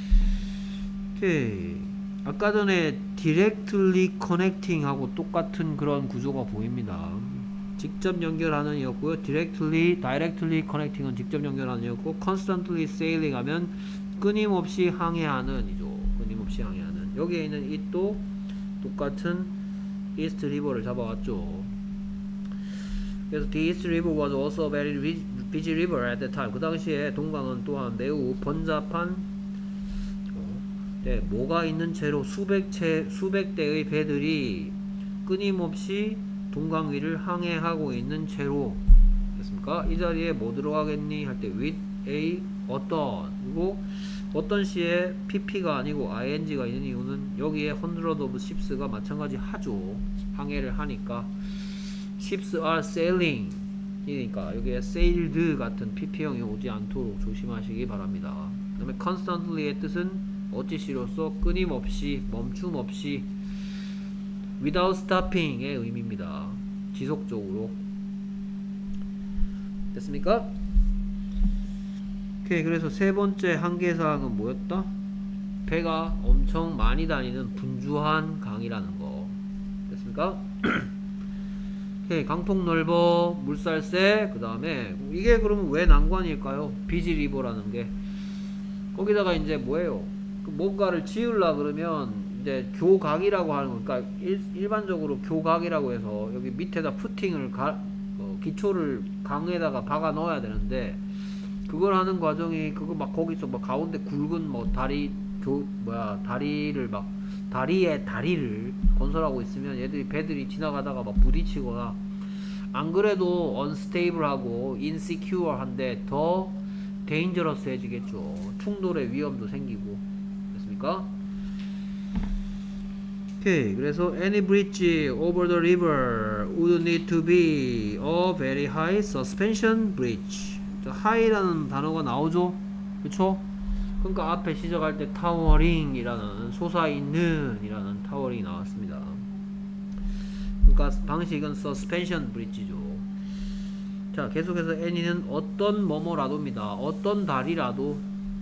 오케이. 아까 전에 directly connecting 하고 똑같은 그런 구조가 보입니다. 직접 연결하는 이었고요. directly, directly connecting은 직접 연결하는 이었고, constantly sailing 하면 끊임없이 항해하는 이죠. 끊임없이 항해하는. 여기에 있는 it도 똑같은 East River를 잡아왔죠. 그래서 the East River was also a very busy river at that time. 그 당시에 동강은 또한 매우 번잡한 어, 네, 뭐가 있는 채로 수백 채 수백 대의 배들이 끊임없이 동강 위를 항해하고 있는 채로 됐습니까? 이 자리에 뭐 들어가겠니 할 때 with a 어떤, 그리고 어떤 시에 pp가 아니고 ing가 있는 이유는 여기에 hundred of ships가 마찬가지 하죠. 항해를 하니까 ships are sailing 이니까 여기에 sailed 같은 pp형이 오지 않도록 조심하시기 바랍니다. 그 다음에 constantly의 뜻은 어찌시로서 끊임없이, 멈춤없이, without stopping의 의미입니다. 지속적으로. 됐습니까? 오케이, 그래서 세 번째 한계사항은 뭐였다? 배가 엄청 많이 다니는 분주한 강이라는 거. 됐습니까? 오케이, 강폭 넓어, 물살 세, 그 다음에 이게 그러면 왜 난관일까요? 비지리버라는 게. 거기다가 이제 뭐예요? 그 뭔가를 지으려 그러면 이제 교각이라고 하는 거, 그러니까 일, 일반적으로 교각이라고 해서 여기 밑에다 푸팅을 가, 어, 기초를 강에다가 박아 넣어야 되는데, 그걸 하는 과정이 그거 막 거기서 막 가운데 굵은 뭐 다리 교 뭐야 다리를 막 다리에 다리를 건설하고 있으면 얘들이 배들이 지나가다가 막 부딪히거나, 안 그래도 unstable하고 insecure한데 더 dangerous해지겠죠. 충돌의 위험도 생기고. 됐습니까? 오케이, 그래서 any bridge over the river would need to be a very high suspension bridge. high라는 단어가 나오죠. 그쵸? 그러니까 앞에 시작할 때 타워링 이라는, 솟아있는 이라는 타워링이 나왔습니다. 그러니까 방식은 suspension bridge죠. 자, 계속해서 any는 어떤 뭐뭐라도입니다. 어떤 다리라도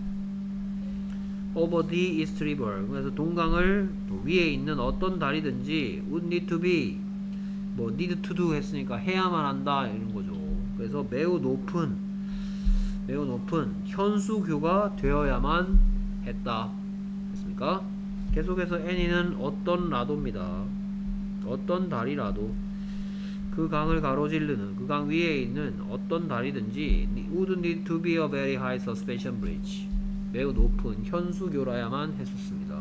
over the East River, 그래서 동강을 위에 있는 어떤 다리든지 would need to be, 뭐 need to do 했으니까 해야만 한다 이런 거죠. 그래서 매우 높은 매우 높은 현수교가 되어야만 했다. 됐습니까? 계속해서 any는 어떤 라도입니다. 어떤 다리라도, 그 강을 가로지르는, 그 강 위에 있는 어떤 다리든지 would need to be a very high suspension bridge, 매우 높은 현수교라야만 했었습니다.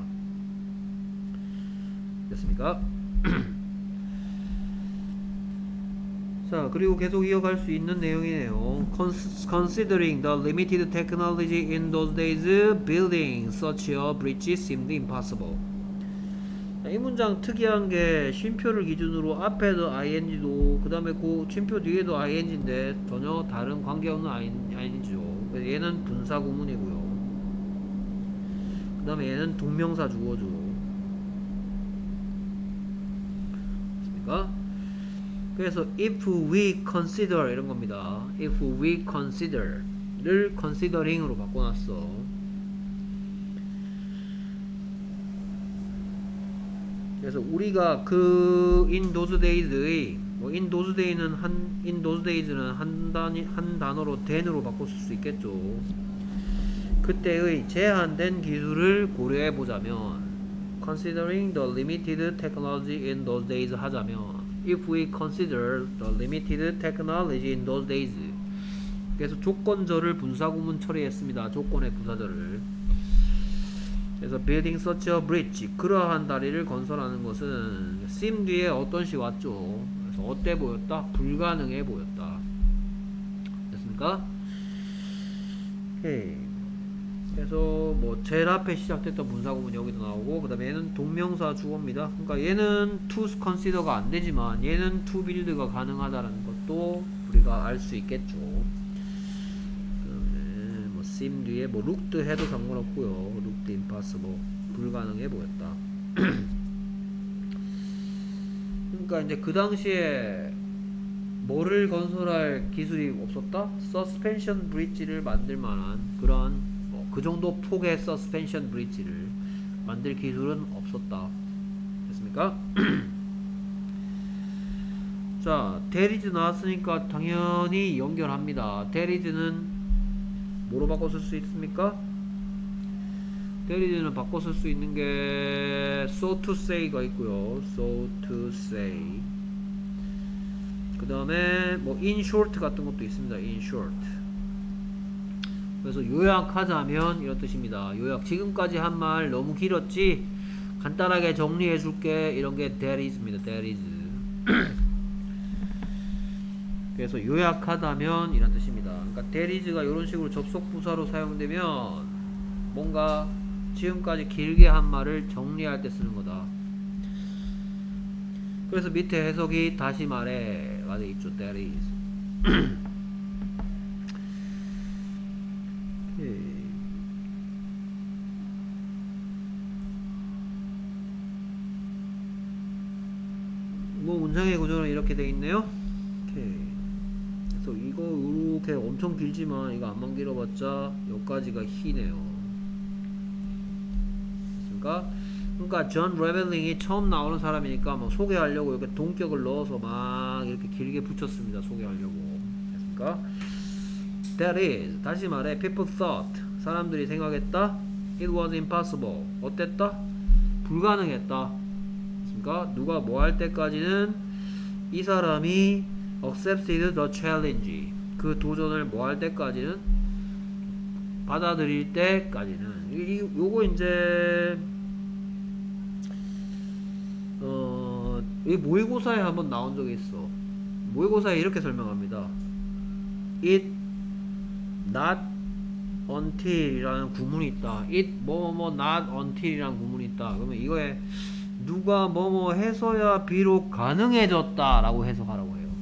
됐습니까? 자, 그리고 계속 이어갈 수 있는 내용이네요. Considering the limited technology in those days, building such a bridge seemed impossible. 이 문장 특이한 게 쉼표를 기준으로 앞에도 ing도 그 다음에 그 쉼표 뒤에도 ing인데 전혀 다른 관계없는 ing죠. 그래서 얘는 분사 구문이고요. 그 다음에 얘는 동명사 주어죠. 맞습니까? 그래서 if we consider 이런 겁니다. if we consider를 considering으로 바꿔놨어. 그래서 우리가 그 in those days의 뭐 in those days는 한 in those days는 한 단위 한 단어로 then으로 바꿨을 수 있겠죠. 그때의 제한된 기술을 고려해 보자면 considering the limited technology in those days 하자면 if we consider the limited technology in those days 그래서 조건절을 분사구문 처리했습니다. 조건의 부사절을. 그래서 building such a bridge 그러한 다리를 건설하는 것은 seem 뒤에 어떤 시 왔죠. 그래서 어때 보였다? 불가능해 보였다. 됐습니까? 오케이. 그래서 뭐 제일 앞에 시작됐던 분사구문 여기도 나오고 그 다음에 얘는 동명사 주어입니다. 그러니까 얘는 to consider가 안 되지만 얘는 to build가 가능하다는 것도 우리가 알 수 있겠죠. 그다음에 뭐 seem 뒤에 뭐 looked 해도 상관없고요. looked impossible 불가능해 보였다. 그러니까 이제 그 당시에 뭐를 건설할 기술이 없었다? 서스펜션 브릿지를 만들 만한 그런 뭐 그 정도 폭의 서스펜션 브릿지를 만들 기술은 없었다. 됐습니까? 자, 데리즈 나왔으니까 당연히 연결합니다. 데리즈는 뭐로 바꿔 쓸 수 있습니까? 데리즈는 바꿔 쓸 수 있는 게 so to say가 있고요. so to say 그 다음에 뭐 in short 같은 것도 있습니다. in short. 그래서 요약하자면 이런 뜻입니다. 요약. 지금까지 한 말 너무 길었지? 간단하게 정리해 줄게. 이런 게 that is입니다. that is. 그래서 요약하다면 이런 뜻입니다. 그러니까 that is가 이런 식으로 접속부사로 사용되면 뭔가 지금까지 길게 한 말을 정리할 때 쓰는 거다. 그래서 밑에 해석이 다시 말해 가 돼 있죠. that is. 뭐 문장의 구조는 이렇게 돼 있네요. 오케이. 그래서 이거 이렇게 엄청 길지만 이거 안만 길어봤자 여기까지가 희네요. 그러니까 그러니까 존 레벨링이 처음 나오는 사람이니까 뭐 소개하려고 이렇게 동격을 넣어서 막 이렇게 길게 붙였습니다. 소개하려고. 됐습니까? That is 다시 말해 people thought 사람들이 생각했다. It was impossible 어땠다? 불가능했다. 됐습니까? 누가 뭐 할 때까지는 이 사람이 accepted the challenge 그 도전을 뭐 할 때까지는 받아들일 때까지는 이, 요거 이제 어, 이 모의고사에 한번 나온 적이 있어. 모의고사에 이렇게 설명합니다. It not until 이라는 구문이 있다. It 뭐뭐 not until 이라는 구문이 있다. 그러면 이거에 누가 뭐뭐 해서야 비록 가능해졌다 라고 해석하라고 해요.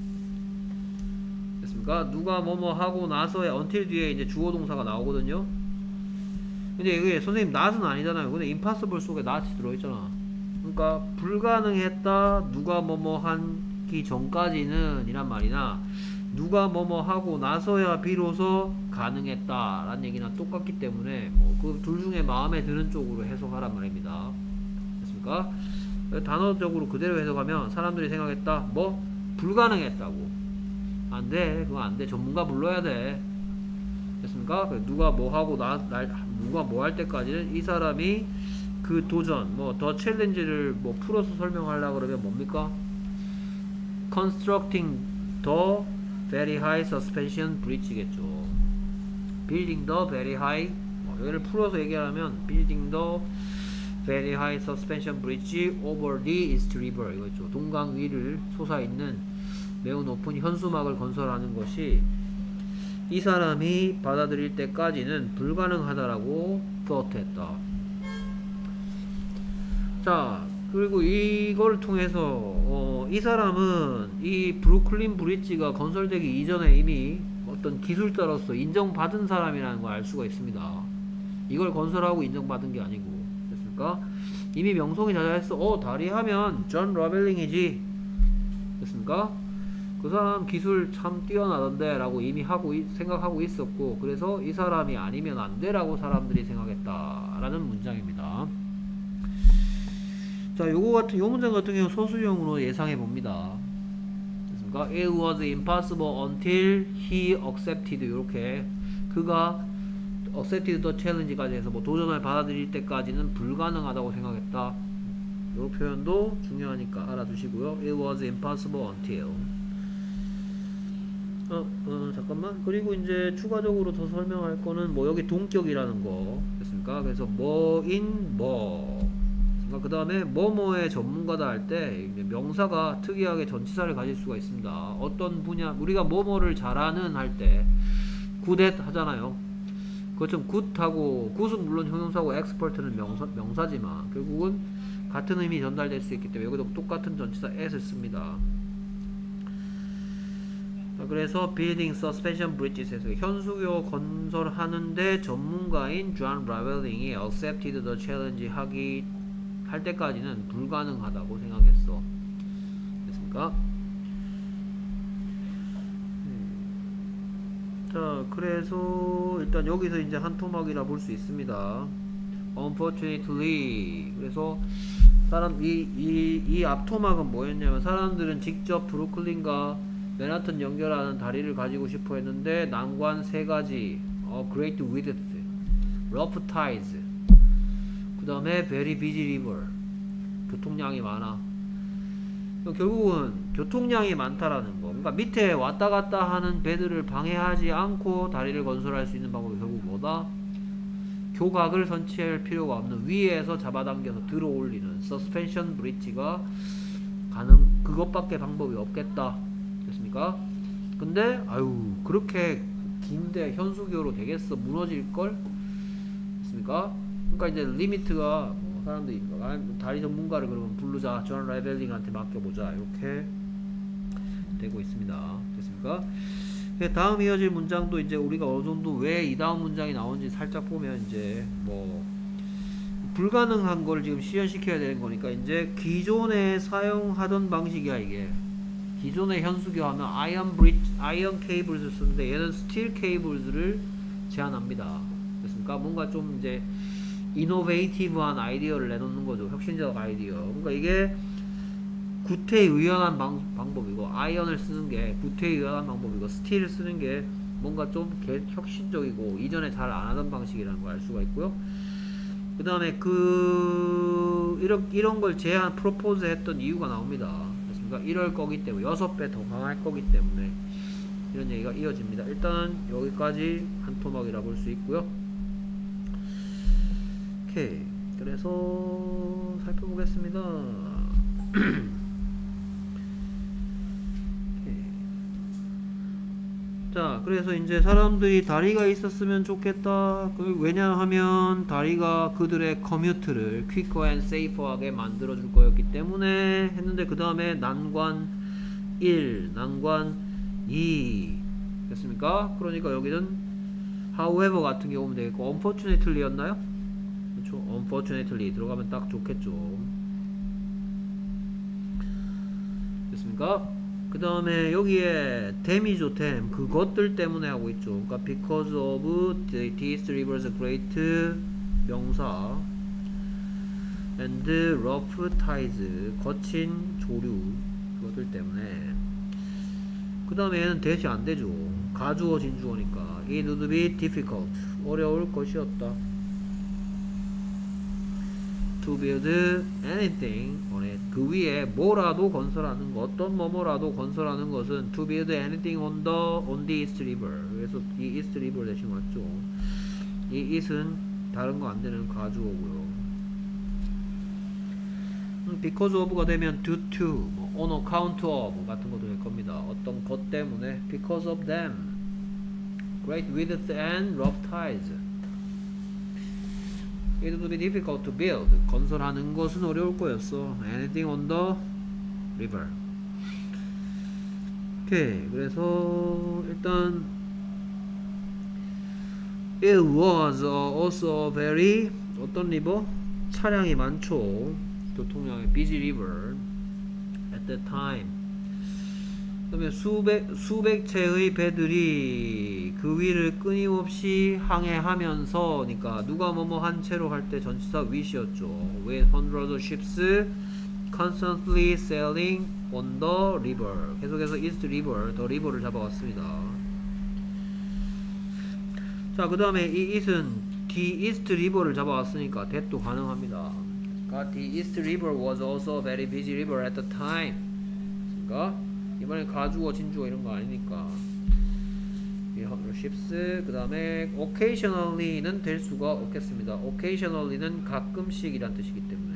됐습니까? 누가 뭐뭐 하고 나서야 until 뒤에 이제 주어 동사가 나오거든요. 근데 이게 선생님 not은 아니잖아요. 근데 impossible 속에 not이 들어있잖아. 그러니까 불가능했다 누가 뭐뭐 하기 전까지는 이란 말이나 누가 뭐뭐 하고 나서야 비로소 가능했다 라는 얘기나 똑같기 때문에 뭐 그 둘 중에 마음에 드는 쪽으로 해석하란 말입니다. 됐습니까? 단어적으로 그대로 해석하면 사람들이 생각했다 뭐 불가능했다고. 안돼 그거 안돼 전문가 불러야 돼. 됐습니까? 누가 뭐 하고 나, 나 누가 뭐 할 때까지는 이 사람이 그 도전 뭐 더 챌린지를 뭐 풀어서 설명하려고 그러면 뭡니까? constructing the very high suspension bridge겠죠. building the very high 뭐 여기를 풀어서 얘기하면 building the very high suspension bridge over the East River 이거죠. 동강 위를 솟아있는 매우 높은 현수막을 건설하는 것이 이 사람이 받아들일 때까지는 불가능하다라고 thought했다. 자 그리고 이걸 통해서 어, 이 사람은 이 브루클린 브릿지가 건설되기 이전에 이미 어떤 기술자로서 인정받은 사람이라는 걸 알 수가 있습니다. 이걸 건설하고 인정받은 게 아니고. 됐습니까? 이미 명성이 자자했어. 어 다리 하면 존 러벨링이지. 됐습니까? 그 사람 기술 참 뛰어나던데 라고 이미 하고 생각하고 있었고 그래서 이 사람이 아니면 안 돼 라고 사람들이 생각했다 라는 문장입니다. 자 요거 같은 요 문장 같은 경우 소수형으로 예상해 봅니다. 됐습니까? It was impossible until he accepted 이렇게 그가 accepted the challenge까지 해서 뭐 도전을 받아들일 때까지는 불가능하다고 생각했다. 이 표현도 중요하니까 알아두시고요. It was impossible until 어, 어, 잠깐만. 그리고 이제 추가적으로 더 설명할 거는 뭐 여기 동격이라는 거 됐습니까? 그래서 뭐인 뭐. 그 다음에 뭐뭐의 전문가다 할 때 명사가 특이하게 전치사를 가질 수가 있습니다. 어떤 분야 우리가 뭐뭐를 잘하는 할 때 굿앳 하잖아요. 그것처럼 굿하고 굿은 물론 형용사고 expert는 명사, 명사지만 결국은 같은 의미 전달될 수 있기 때문에 여기도 똑같은 전치사 at을 씁니다. 그래서 building suspension bridges에서 현수교 건설하는데 전문가인 존 라벨링이 accepted the challenge 하기 할 때까지는 불가능하다고 생각했어. 됐습니까? 음. 자, 그래서 일단 여기서 이제 한 토막이라 볼 수 있습니다. Unfortunately. 그래서 사람 이 이 이 앞토막은 뭐였냐면 사람들은 직접 브루클린과 맨하튼 연결하는 다리를 가지고 싶어 했는데 난관 세 가지. 어, great width, rough tides. 그 다음에 very busy river. 교통량이 많아. 결국은 교통량이 많다라는 거. 그러니까 밑에 왔다 갔다 하는 배들을 방해하지 않고 다리를 건설할 수 있는 방법이 결국 뭐다? 교각을 선치할 필요가 없는 위에서 잡아당겨서 들어 올리는 서스펜션 브릿지가 가능, 그것밖에 방법이 없겠다. 됐습니까? 근데 아유 그렇게 긴데 현수교로 되겠어? 무너질걸? 됐습니까? 그러니까 이제 리미트가 뭐 사람들이 다리 전문가를 그러면 부르자, 존 라벨링한테 맡겨보자, 이렇게 되고 있습니다. 됐습니까? 다음 이어질 문장도 이제 우리가 어느 정도 왜 이 다음 문장이 나온지 살짝 보면 이제 뭐 불가능한 걸 지금 실현시켜야 되는 거니까 이제 기존에 사용하던 방식이야. 이게 기존의 현수교 하면 아이언 브릿지, 아이언 케이블을 쓰는데 얘는 스틸 케이블을 제한합니다. 됐습니까? 뭔가 좀 이제 이노베이티브한 아이디어를 내놓는 거죠. 혁신적 아이디어. 그러니까 이게 구태의연한 방, 방법이고 아이언을 쓰는 게 구태의연한 방법이고 스틸을 쓰는 게 뭔가 좀 혁신적이고 이전에 잘 안 하던 방식이라는 걸 알 수가 있고요. 그 다음에 그 이런 이런 걸 제안 프로포즈 했던 이유가 나옵니다. 그렇습니까? 이럴 거기 때문에 여섯 배 더 강할 거기 때문에 이런 얘기가 이어집니다. 일단 여기까지 한 토막이라 볼 수 있고요. 오케이. 그래서 살펴보겠습니다. 자, 그래서 이제 사람들이 다리가 있었으면 좋겠다. 왜냐하면 다리가 그들의 커뮤트를 quicker and safer하게 만들어줄 거였기 때문에 했는데 그 다음에 난관 일, 난관 이 됐습니까? 그러니까 여기는 however 같은 게 오면 되겠고 unfortunately 였나요? 그렇죠? unfortunately 들어가면 딱 좋겠죠. 됐습니까? 그 다음에 여기에 댐이죠. 댐 그것들 때문에 하고 있죠. 그러니까 because of the East River's great 명사 and rough tides 거친 조류 그것들 때문에. 그 다음에 얘는 대시 안되죠. 가주어 진주어니까 it would be difficult 어려울 것이었다. to build anything on it. 그 위에 뭐라도 건설하는 거, 어떤 뭐뭐라도 건설하는 것은 to build anything on the on the East River. 그래서 이 East River 대신 왔죠. 이 it은 다른 거 안 되는 가주어고요. because of가 되면 due to, 뭐, on account of 같은 것도 될 겁니다. 어떤 것 때문에 because of them. Great width and rough tides. It would be difficult to build. 건설하는 것은 어려울 거였어. Anything on the river. 오케이. 그래서 일단 It was also a very 어떤 리버? 차량이 많죠. 교통량의 busy river at that time. 그다음에 수백 수백 채의 배들이 그 위를 끊임없이 항해하면서니까 누가 뭐뭐 한 채로 할 때 전치사 with이었죠. With hundreds of ships constantly sailing on the river. 계속해서 East River, 더 리버를 잡아왔습니다. 자, 그 다음에 이 it은 the east river를 잡아왔으니까 that도 가능합니다. 그러니까 the east river was also a very busy river at the time. 그러니까 이번에 가주어 진주어 이런 거 아니니까 ships. 그 다음에 occasionally는 될 수가 없겠습니다. occasionally는 가끔씩 이란 뜻이기 때문에,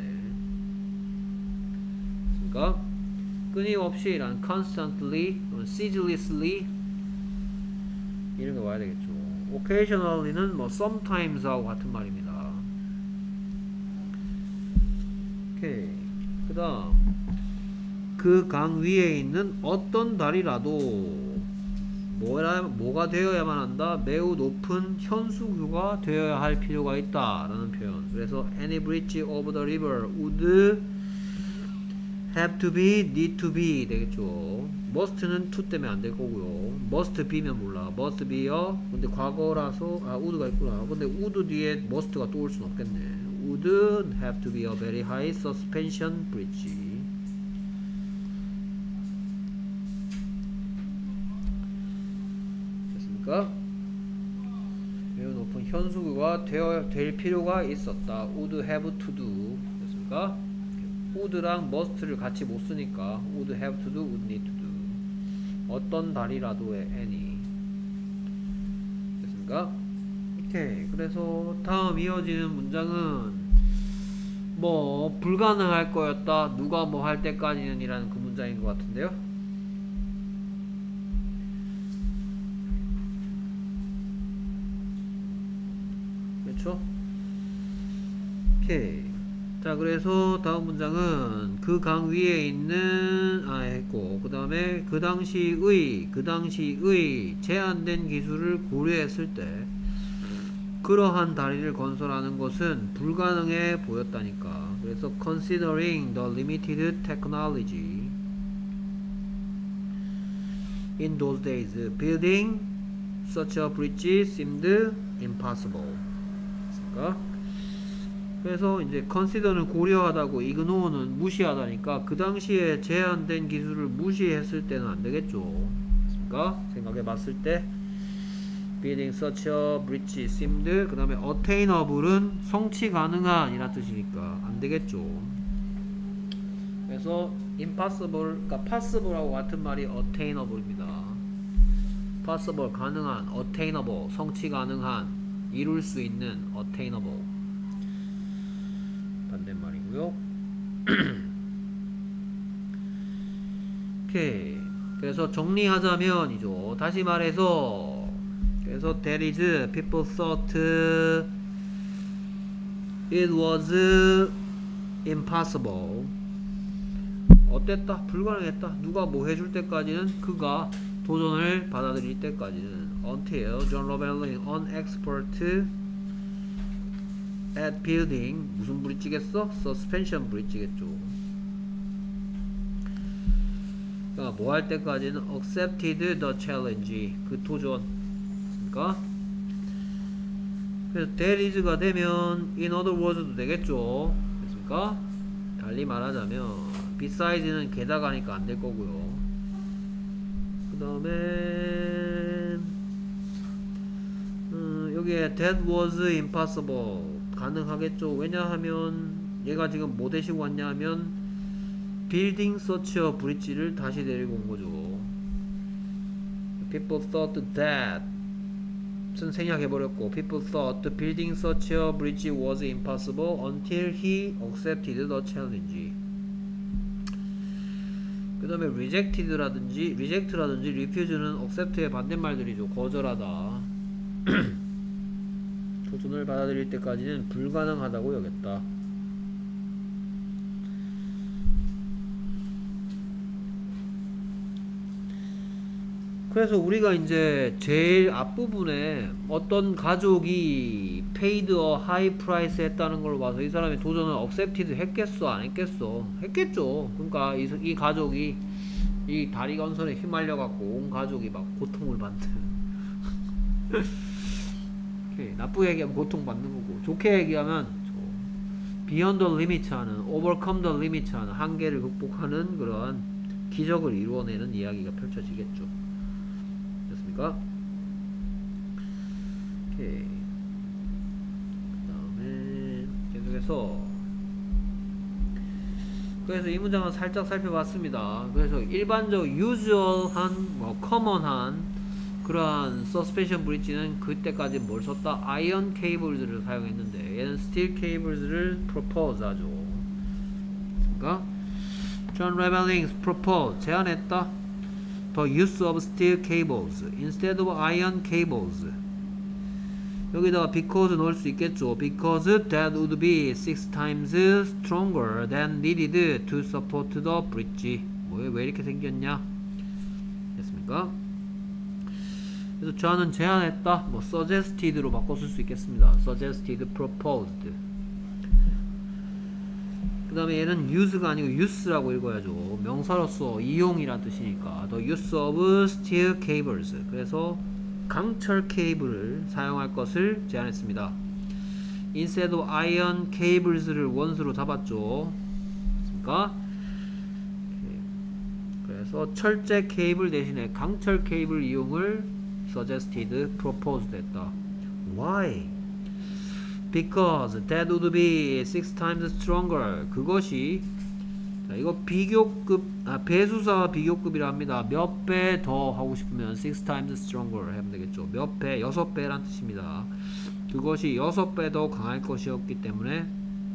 그러니까 끊임없이 이란 constantly, ceaselessly 이런 거 와야 되겠죠. occasionally는 뭐 sometimes 하고 같은 말입니다. 오케이. 그 다음 그 강 위에 있는 어떤 다리라도 뭐라, 뭐가 되어야만 한다? 매우 높은 현수교가 되어야 할 필요가 있다 라는 표현. 그래서 any bridge over the river would have to be, need to be 되겠죠. must는 to 때문에 안 될 거고요. must be면 몰라. must be요. 근데 과거라서 아 would가 있구나. 근데 would 뒤에 must가 또 올 수는 없겠네. would have to be a very high suspension bridge. 됐습니까? 매우 높은 현수교가 되어 될 필요가 있었다. would have to do. 됐습니까? would랑 must를 같이 못 쓰니까 would have to do, would need to do. 어떤 다리라도의 any. 됐습니까? 오케이. 그래서 다음 이어지는 문장은 뭐 불가능할 거였다, 누가 뭐 할 때까지는 이라는 그 문장인 것 같은데요. 그렇죠? 오케이. 자, 그래서 다음 문장은 그 강 위에 있는 아 했고, 그 다음에 그 당시의 그 당시의 제한된 기술을 고려했을 때 그러한 다리를 건설하는 것은 불가능해 보였다니까. 그래서 considering the limited technology in those days, building such a bridge seemed impossible. 그러니까 그래서 이제 consider는 고려하다고 ignore는 무시하다니까 그 당시에 제한된 기술을 무시했을 때는 안 되겠죠. 그러니까 생각해 봤을 때 building such a bridge seemed, 그 다음에 attainable은 성취 가능한 이란 뜻이니까 안 되겠죠. 그래서 impossible, 그러니까 possible하고 같은 말이 attainable입니다. possible 가능한, attainable 성취 가능한, 이룰 수 있는 attainable 반대말이고요. 오케이. 그래서 정리하자면이죠. 다시 말해서 그래서 that is people thought it was impossible. 어땠다? 불가능했다. 누가 뭐 해줄 때까지는, 그가 도전을 받아들일 때까지는. until John Robertson, an expert at building, 무슨 브릿지겠어? suspension 브릿지겠죠. 그러니까 뭐 할 때까지는 accepted the challenge, 그 도전. 그러니까 그래서 that is가 되면 in other words도 되겠죠. 됐습니까? 달리 말하자면 besides는 게다가니까 안 될 거고요. 그 다음에 음, 여기에 that was impossible 가능하겠죠. 왜냐하면 얘가 지금 뭐 대시고 왔냐 하면 building such a bridge를 다시 데리고 온 거죠. people thought that 는 생략해버렸고, people thought building such a bridge was impossible until he accepted the challenge. 그 다음에 rejected라든지 reject라든지 refuse는 accept의 반대말들이죠. 거절하다. 도전을 받아들일 때까지는 불가능하다고 여겼다. 그래서 우리가 이제 제일 앞부분에 어떤 가족이 paid a high price 했다는 걸 봐서 이 사람이 도전을 accepted 했겠어? 안 했겠어? 했겠죠. 그러니까 이, 이 가족이 이 다리 건설에 휘말려 갖고 온 가족이 막 고통을 받는 오케이. 나쁘게 얘기하면 고통받는 거고, 좋게 얘기하면 beyond the limit 하는, overcome the limit 하는, 한계를 극복하는 그러한 기적을 이루어내는 이야기가 펼쳐지겠죠. 됐습니까? 오케이. 그 다음에 계속해서 그래서 이 문장은 살짝 살펴봤습니다. 그래서 일반적 usual한 뭐 common한 그러한 서스펜션 브릿지는 그때까지 뭘 썼다? 아이언 케이블즈를 사용했는데 얘는 스틸 케이블즈를 propose 하죠. 그러니까 John Rebellings propose 제안했다. The use of steel cables instead of iron cables. 여기다가 because 넣을 수 있겠죠. Because that would be six times stronger than needed to support the bridge. 뭐야, 왜 이렇게 생겼냐? 됐습니까? 그래서 저는 제안했다. 뭐 suggested로 바꿔 쓸 수 있겠습니다. suggested, proposed. 그 다음에 얘는 use가 아니고 use라고 읽어야죠. 명사로서 이용이란 뜻이니까 the use of steel cables. 그래서 강철 케이블을 사용할 것을 제안했습니다. instead of iron cables를 원수로 잡았죠. 그러니까 그래서 철제 케이블 대신에 강철 케이블 이용을 suggested, proposed 했다. Why? Because that would be six times stronger. 그것이 자, 이거 비교급 아, 배수사 비교급이라 합니다. 몇 배 더 하고 싶으면 six times stronger 하면 되겠죠. 몇 배, 여섯 배란 뜻입니다. 그것이 여섯 배 더 강할 것이었기 때문에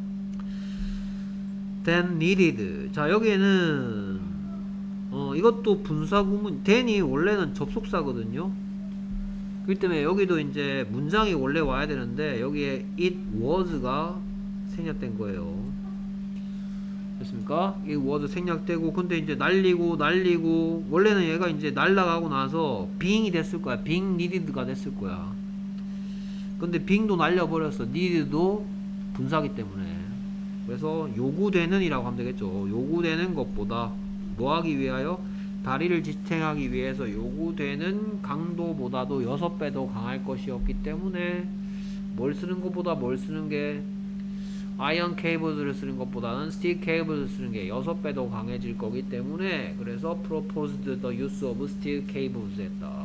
than needed. 자, 여기에는 어, 이것도 분사 구문. than이 원래는 접속사거든요. 그렇기 때문에 여기도 이제 문장이 원래 와야 되는데 여기에 it was가 생략된 거예요. 됐습니까? it was 생략되고 근데 이제 날리고 날리고 원래는 얘가 이제 날라가고 나서 being이 됐을 거야. being needed가 됐을 거야. 근데 being도 날려버렸어. needed도 분사기 때문에. 그래서 요구되는 이라고 하면 되겠죠. 요구되는 것보다 뭐 하기 위하여? 다리를 지탱하기 위해서 요구되는 강도보다도 여섯 배 더 강할 것이었기 때문에 뭘 쓰는 것보다 뭘 쓰는 게 아이언 케이블을 쓰는 것보다는 스틸 케이블을 쓰는 게 여섯 배 더 강해질 거기 때문에 그래서 proposed the use of steel cables 했다.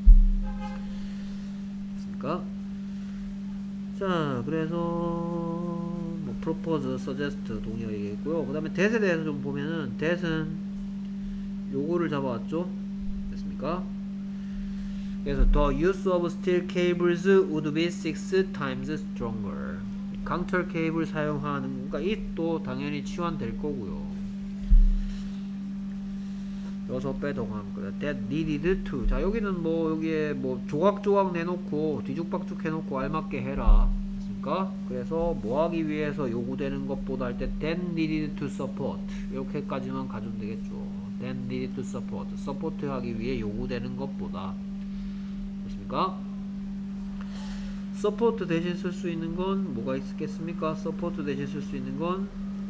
됐습니까? 자, 그래서 뭐 propose, suggest 동의어 얘기했고요. 그 다음에 that에 대해서 좀 보면은 that은 요거를 잡아왔죠. 됐습니까? 그래서 the use of steel cables would be six times stronger. 강철 케이블 사용하는 그러니까 it도 당연히 치환될 거고요. 여섯 배 더 강한 거다. That needed to. 자, 여기는 뭐 여기에 뭐 조각조각 내놓고 뒤죽박죽 해놓고 알맞게 해라. 됐습니까? 그래서 뭐 하기 위해서 요구되는 것보다 할 때 that needed to support 이렇게까지만 가져오면 되겠죠. that needed to support. 서포트 하기 위해 요구되는 것보다. 됐습니까? 서포트 대신 쓸 수 있는 건 뭐가 있겠습니까? 서포트 대신 쓸 수 있는 건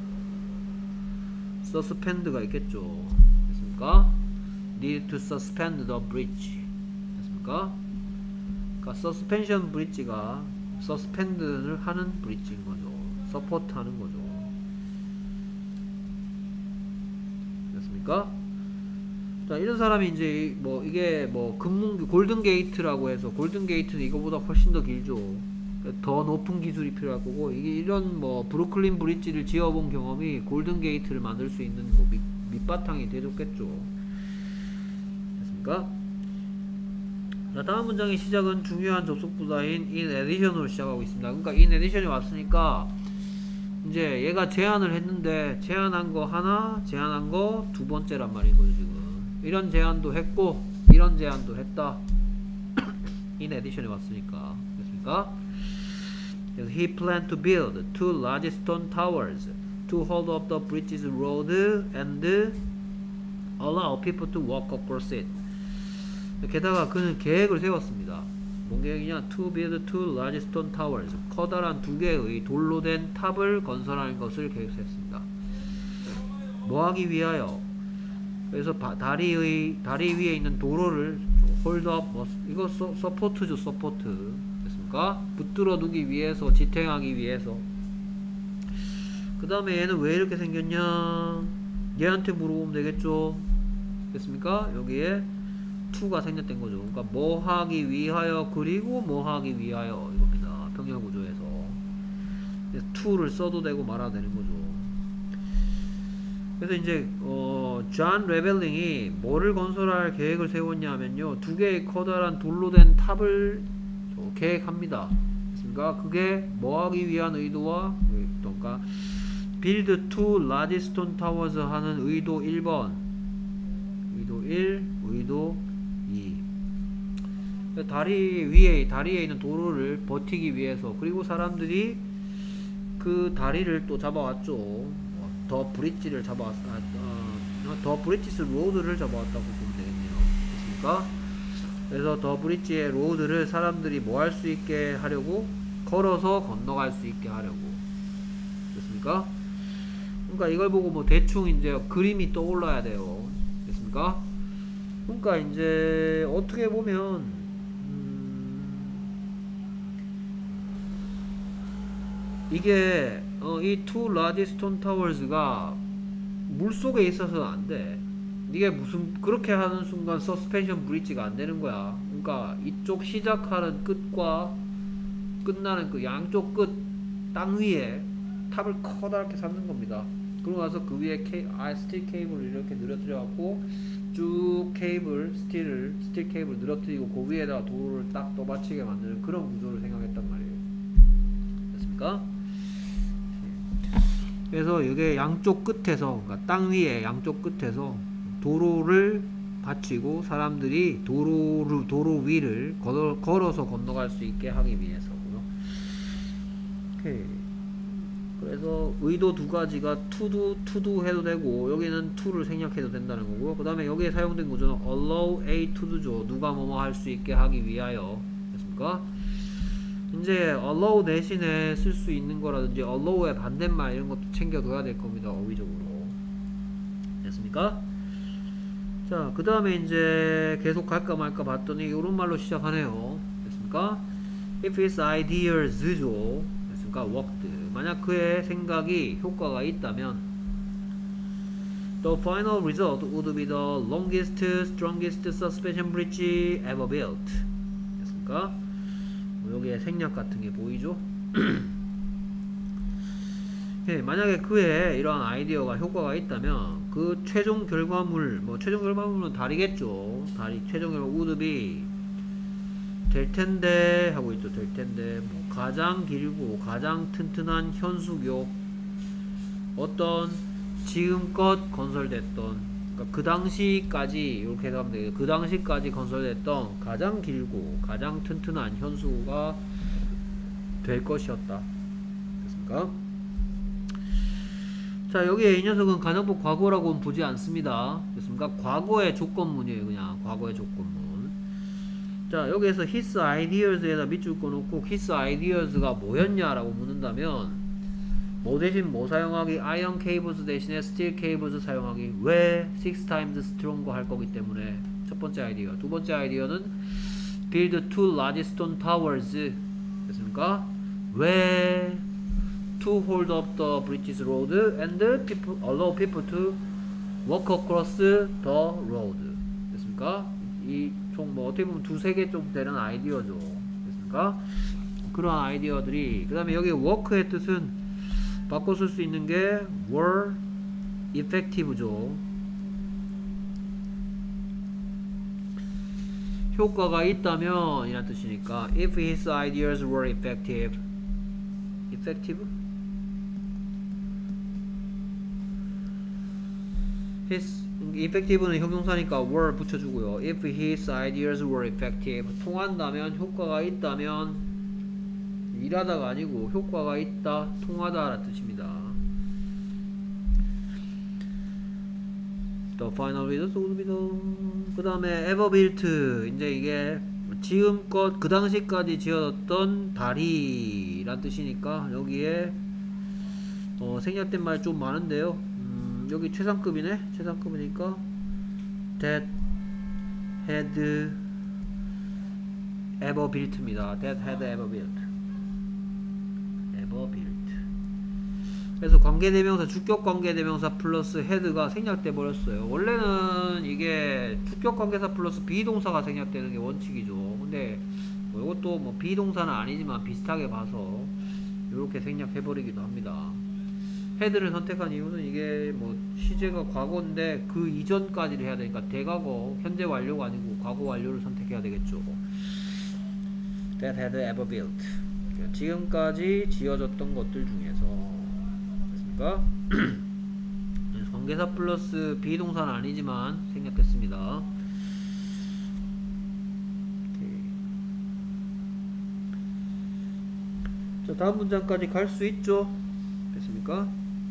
suspend가 있겠죠. 됐습니까? need to suspend the bridge. 됐습니까? 그러니까 suspension bridge가 suspend를 하는 브릿지인 거죠. 서포트 하는 거죠. 됐습니까? 자, 이런 사람이 이제 뭐 이게 뭐 금문 골든 게이트라고 해서 골든 게이트는 이거보다 훨씬 더 길죠. 더 높은 기술이 필요할 거고 이게 이런 뭐 브루클린 브릿지를 지어본 경험이 골든 게이트를 만들 수 있는 뭐 밑, 밑바탕이 되줬겠죠. 됐습니까? 자, 다음 문장의 시작은 중요한 접속부사인 in addition으로 시작하고 있습니다. 그러니까 in addition이 왔으니까 이제 얘가 제안을 했는데 제안한 거 하나, 제안한 거 두 번째란 말인 거죠. 지금 이런 제안도 했고 이런 제안도 했다. in addition에 왔으니까. 됐습니까? 그래서 he planned to build two large stone towers to hold up the bridge's road and allow people to walk across it. 게다가 그는 계획을 세웠습니다. 뭔 계획이냐? To build two large stone towers. 커다란 두 개의 돌로 된 탑을 건설하는 것을 계획했습니다. 뭐 하기 위하여? 그래서 바, 다리의 다리 위에 있는 도로를 hold up, 뭐, 이거 서, 서포트죠, 서포트. 됐습니까? 붙들어 두기 위해서, 지탱하기 위해서. 그 다음에 얘는 왜 이렇게 생겼냐? 얘한테 물어보면 되겠죠? 됐습니까? 여기에 to가 생략된 거죠. 그러니까 뭐 하기 위하여 그리고 뭐 하기 위하여 이겁니다. 병렬 구조에서. 그래서 to를 써도 되고 말아도 되는 거죠. 그래서 이제 어, 존 레벨링이 뭐를 건설할 계획을 세웠냐면요, 두 개의 커다란 돌로 된 탑을 어, 계획합니다. 그러니까 그게 뭐 하기 위한 의도와, 그러니까 build two large stone towers 하는 의도 일 번, 의도 일, 의도 이. 다리 위에, 다리에 있는 도로를 버티기 위해서, 그리고 사람들이 그 다리를 또 잡아왔죠. 더 브릿지를 잡아왔, 아, 어, 더 브릿지스 로드를 잡아왔다고 보면 되겠네요. 됐습니까? 그래서 더 브릿지의 로드를 사람들이 뭐 할 수 있게 하려고, 걸어서 건너갈 수 있게 하려고. 됐습니까? 그러니까 이걸 보고 뭐 대충 이제 그림이 떠올라야 돼요. 됐습니까? 그러니까 이제 어떻게 보면 음, 이게 어, 이 two large stone towers가 물속에 있어서는 안 돼. 이게 무슨 그렇게 하는 순간 서스펜션 브릿지가 안 되는 거야. 그러니까 이쪽 시작하는 끝과 끝나는 그 양쪽 끝 땅 위에 탑을 커다랗게 삼는 겁니다. 그러고 나서 그 위에 케이, 아, 스틸 케이블을 이렇게 늘어뜨려 갖고 쭉 케이블 스틸을 스틸 케이블 늘어뜨리고 그 위에다가 도로를 딱 떠받치게 만드는 그런 구조를 생각했단 말이에요. 됐습니까? 그래서 이게 양쪽 끝에서, 그러니까 땅 위에 양쪽 끝에서 도로를 받치고 사람들이 도로를, 도로 위를 걸어, 걸어서 건너갈 수 있게 하기 위해서고요. 오케이. 그래서 의도 두 가지가 to도, to도 해도 되고, 여기는 to를 생략해도 된다는 거고요. 그 다음에 여기에 사용된 구조는 allow A to do죠. 누가 뭐뭐 할 수 있게 하기 위하여. 됐습니까? 이제 allow 대신에 쓸 수 있는 거라든지 allow의 반대말 이런 것도 챙겨둬야 될 겁니다. 어휘적으로. 됐습니까? 자, 그 다음에 이제 계속 갈까 말까 봤더니 이런 말로 시작하네요. 됐습니까? If his ideas죠. 됐습니까? worked. 만약 그의 생각이 효과가 있다면 the final result would be the longest, strongest suspension bridge ever built. 됐습니까? 여기에 생략 같은 게 보이죠? 네, 만약에 그의 이러한 아이디어가 효과가 있다면 그 최종 결과물, 뭐 최종 결과물은 다리겠죠. 다리 최종 결과 would be 될 텐데 하고 있죠. 될 텐데 뭐 가장 길고 가장 튼튼한 현수교, 어떤 지금껏 건설됐던, 그러니까 그 당시까지 이렇게 해석하면 되겠죠. 그 당시까지 건설됐던 가장 길고 가장 튼튼한 현수가 될 것이었다. 됐습니까? 자, 여기에 이 녀석은 가정법 과거라고는 보지 않습니다. 됐습니까? 과거의 조건문이에요. 그냥 과거의 조건문. 자, 여기에서 his ideas에다 밑줄 꺼놓고 his ideas가 뭐였냐라고 묻는다면 뭐 대신 뭐 사용하기? iron cables 대신에 steel cables 사용하기. 왜? six times stronger 할 거기 때문에. 첫 번째 아이디어. 두 번째 아이디어는 build two large stone towers. 됐습니까? 왜? to hold up the bridge's road and people, allow people to walk across the road. 됐습니까? 이 총 뭐 어떻게 보면 두세 개 좀 되는 아이디어죠. 됐습니까? 그런 아이디어들이, 그 다음에 여기 work의 뜻은 바꿔 쓸 수 있는 게 were effective죠. 효과가 있다면 이란 뜻이니까 if his ideas were effective. effective? his effective는 형용사니까 were 붙여주고요. if his ideas were effective. 통한다면, 효과가 있다면, 일하다가 아니고 효과가 있다, 통하다 라는 뜻입니다. The final result would be the, 그 다음에 ever built. 이제 이게 지금껏 그 당시까지 지어졌던 다리 란 뜻이니까 여기에 어, 생략된 말 좀 많은데요. 음, 여기 최상급이네. 최상급이니까 that had ever built입니다. that had ever built. ever built. 그래서 관계대명사, 주격관계대명사 플러스 헤드가 생략돼 버렸어요. 원래는 이게 주격관계사 플러스 비동사가 생략되는 게 원칙이죠. 근데 뭐 이것도 뭐 비동사는 아니지만 비슷하게 봐서 이렇게 생략해 버리기도 합니다. 헤드를 선택한 이유는 이게 뭐 시제가 과거인데 그 이전까지를 해야 되니까 대과거, 현재 완료가 아니고 과거 완료를 선택해야 되겠죠. That had ever built. 지금까지 지어졌던 것들 중에서 됐습니까? 관계사 플러스 비동사는 아니지만 생략됐습니다. 자, 다음 문장까지 갈 수 있죠? 됐습니까?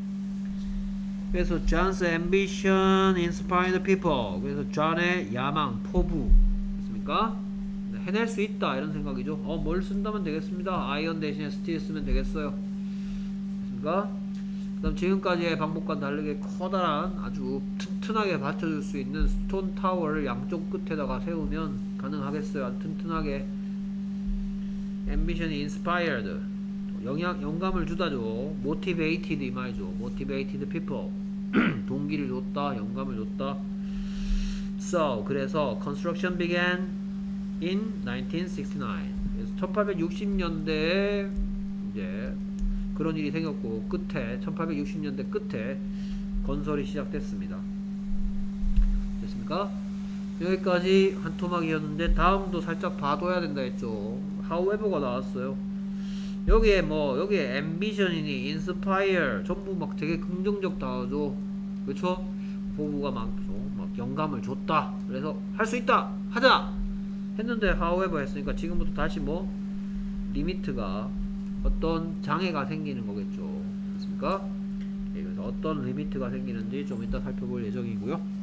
그래서 John's ambition inspired people. 그래서 John의 야망, 포부 됐습니까? 네, 해낼 수 있다 이런 생각이죠. 어, 뭘 쓴다면 되겠습니다. iron 대신에 steel 쓰면 되겠어요. 됐습니까? 그 다음 지금까지의 방법과 다르게 커다란 아주 튼튼하게 받쳐줄 수 있는 스톤 타워를 양쪽 끝에다가 세우면 가능하겠어요. 아주 튼튼하게. ambition이 inspired, 영향, 영감을 주다죠. motivated 이 말이죠. motivated people. 동기를 줬다, 영감을 줬다. So, 그래서 construction began in nineteen sixty-nine. 그래서 천팔백육십 년대에 이제 그런 일이 생겼고, 끝에 천팔백육십 년대 끝에 건설이 시작됐습니다. 됐습니까? 여기까지 한 토막이었는데 다음도 살짝 봐둬야 된다 했죠. however가 나왔어요. 여기에 뭐 여기에 ambition이니 inspire 전부 막 되게 긍정적 단어죠. 그쵸? 포부가 막, 막 영감을 줬다. 그래서 할 수 있다. 하자. 했는데 however 했으니까 지금부터 다시 뭐 리미트가 어떤 장애가 생기는 거겠죠. 됐습니까? 네, 그래서 어떤 리미트가 생기는지 좀 이따 살펴볼 예정이고요.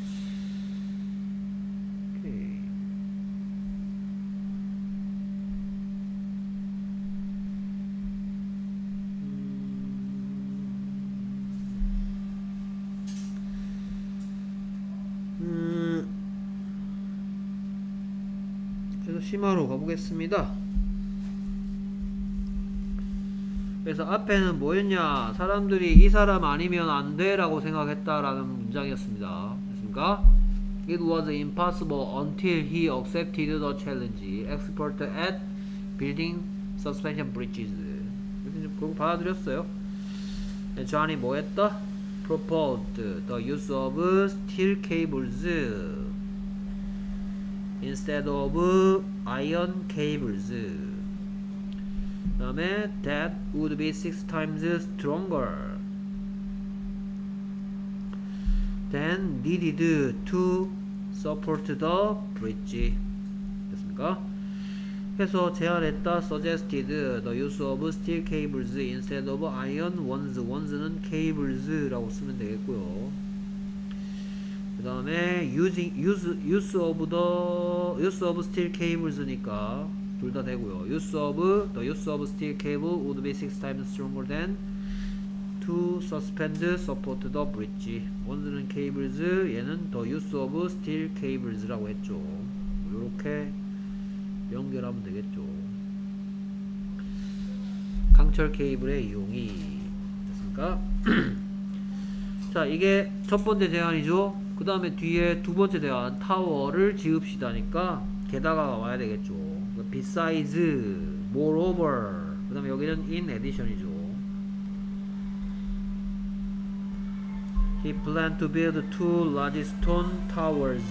음, 그래서 심화로 가보겠습니다. 그래서 앞에는 뭐였냐, 사람들이 이 사람 아니면 안 돼 라고 생각했다라는 문장이었습니다. 됐습니까? It was impossible until he accepted the challenge. Expert at building suspension bridges. 이렇게 결국 받아들였어요. John이 뭐 했다? Proposed the use of steel cables instead of iron cables. 그 다음에 that would be six times stronger than needed to support the bridge. 됐습니까? 그래서 제안했다. suggested the use of steel cables instead of iron ones. ones는 cables 라고 쓰면 되겠고요. 그 다음에 using use use of the use of steel cables니까 둘 다 되고요. use of the use of steel cable would be six times stronger than to suspend support the bridge. ones는 cables, 얘는 the use of steel cables라고 했죠. 이렇게 연결하면 되겠죠. 강철 케이블의 이용이 됐습니까? 자, 이게 첫 번째 제안이죠. 그 다음에 뒤에 두 번째 제안, 타워를 지읍시다니까 게다가 와야 되겠죠. besides, moreover, 그 다음에 여기는 in addition이죠. He planned to build two large stone towers.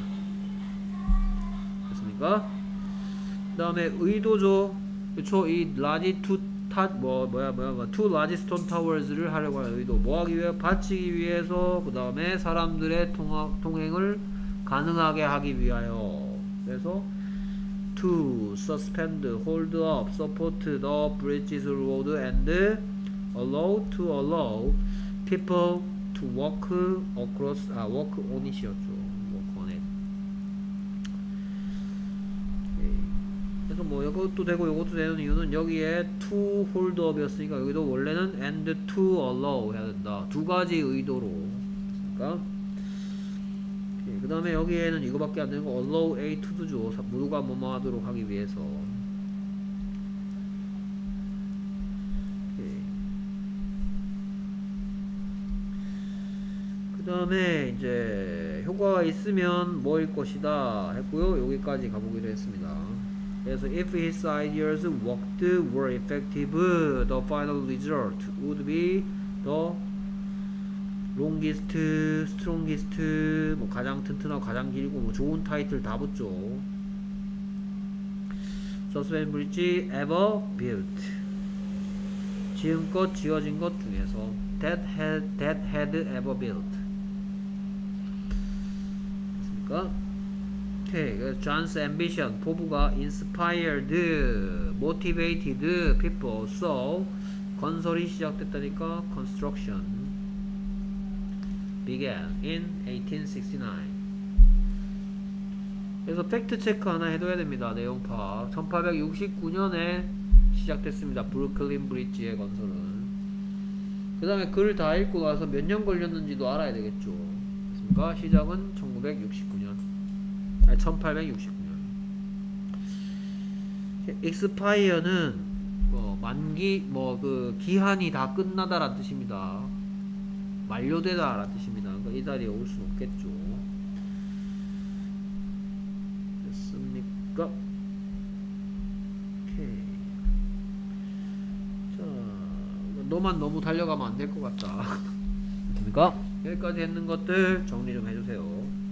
됐습니까? 그 다음에 의도죠. 그쵸? 이 large two 타, 뭐, 뭐야, 뭐야, 뭐, two large stone towers를 하려고 하는 의도. 뭐 하기 위해? 받치기 위해서, 그 다음에 사람들의 통하, 통행을 가능하게 하기 위하여. 그래서, to suspend, hold up, support the bridge's road and allow, to allow people to walk across, 아, walk on it이었죠. walk on it. 그래서 뭐 이것도 되고 이것도 되는 이유는 여기에 to hold up 이었으니까 여기도 원래는 and to allow 해야 된다. 두 가지 의도로. 그러니까 그 다음에 여기에는 이거밖에 안 되는 거 allow A to도 줘. 누가 뭐뭐 하도록 하기 위해서. 그 다음에 이제 효과가 있으면 뭐일 것이다 했고요. 여기까지 가보기로 했습니다. 그래서 if his ideas worked were effective, the final result would be the longest, strongest, 뭐 가장 튼튼하고 가장 길고 뭐 좋은 타이틀 다 붙죠. 서스펜 브릿지 ever built, 지금껏 지어진 것 중에서 that had, that had ever built. 됐습니까? 오케이. 그래서 John's ambition, 포부가 inspired, motivated people. So 건설이 시작됐다니까 construction began in eighteen sixty-nine. 그래서 팩트 체크 하나 해둬야 됩니다. 내용 파악. 천팔백육십구 년에 시작됐습니다. 브루클린 브릿지의 건설은. 그 다음에 글을 다 읽고 나서 몇 년 걸렸는지도 알아야 되겠죠. 그러니까 시작은 천구백육십구 년, 아니 천팔백육십구 년. expire는 뭐 만기, 뭐 그 기한이 다 끝나다라는 뜻입니다. 만료되다라는 뜻입니다. 그러니까 이 자리에 올 수는 없겠죠. 됐습니까? 오케이. 자, 너만 너무 달려가면 안 될 것 같다. 됐습니까? 여기까지 했는 것들 정리 좀 해주세요.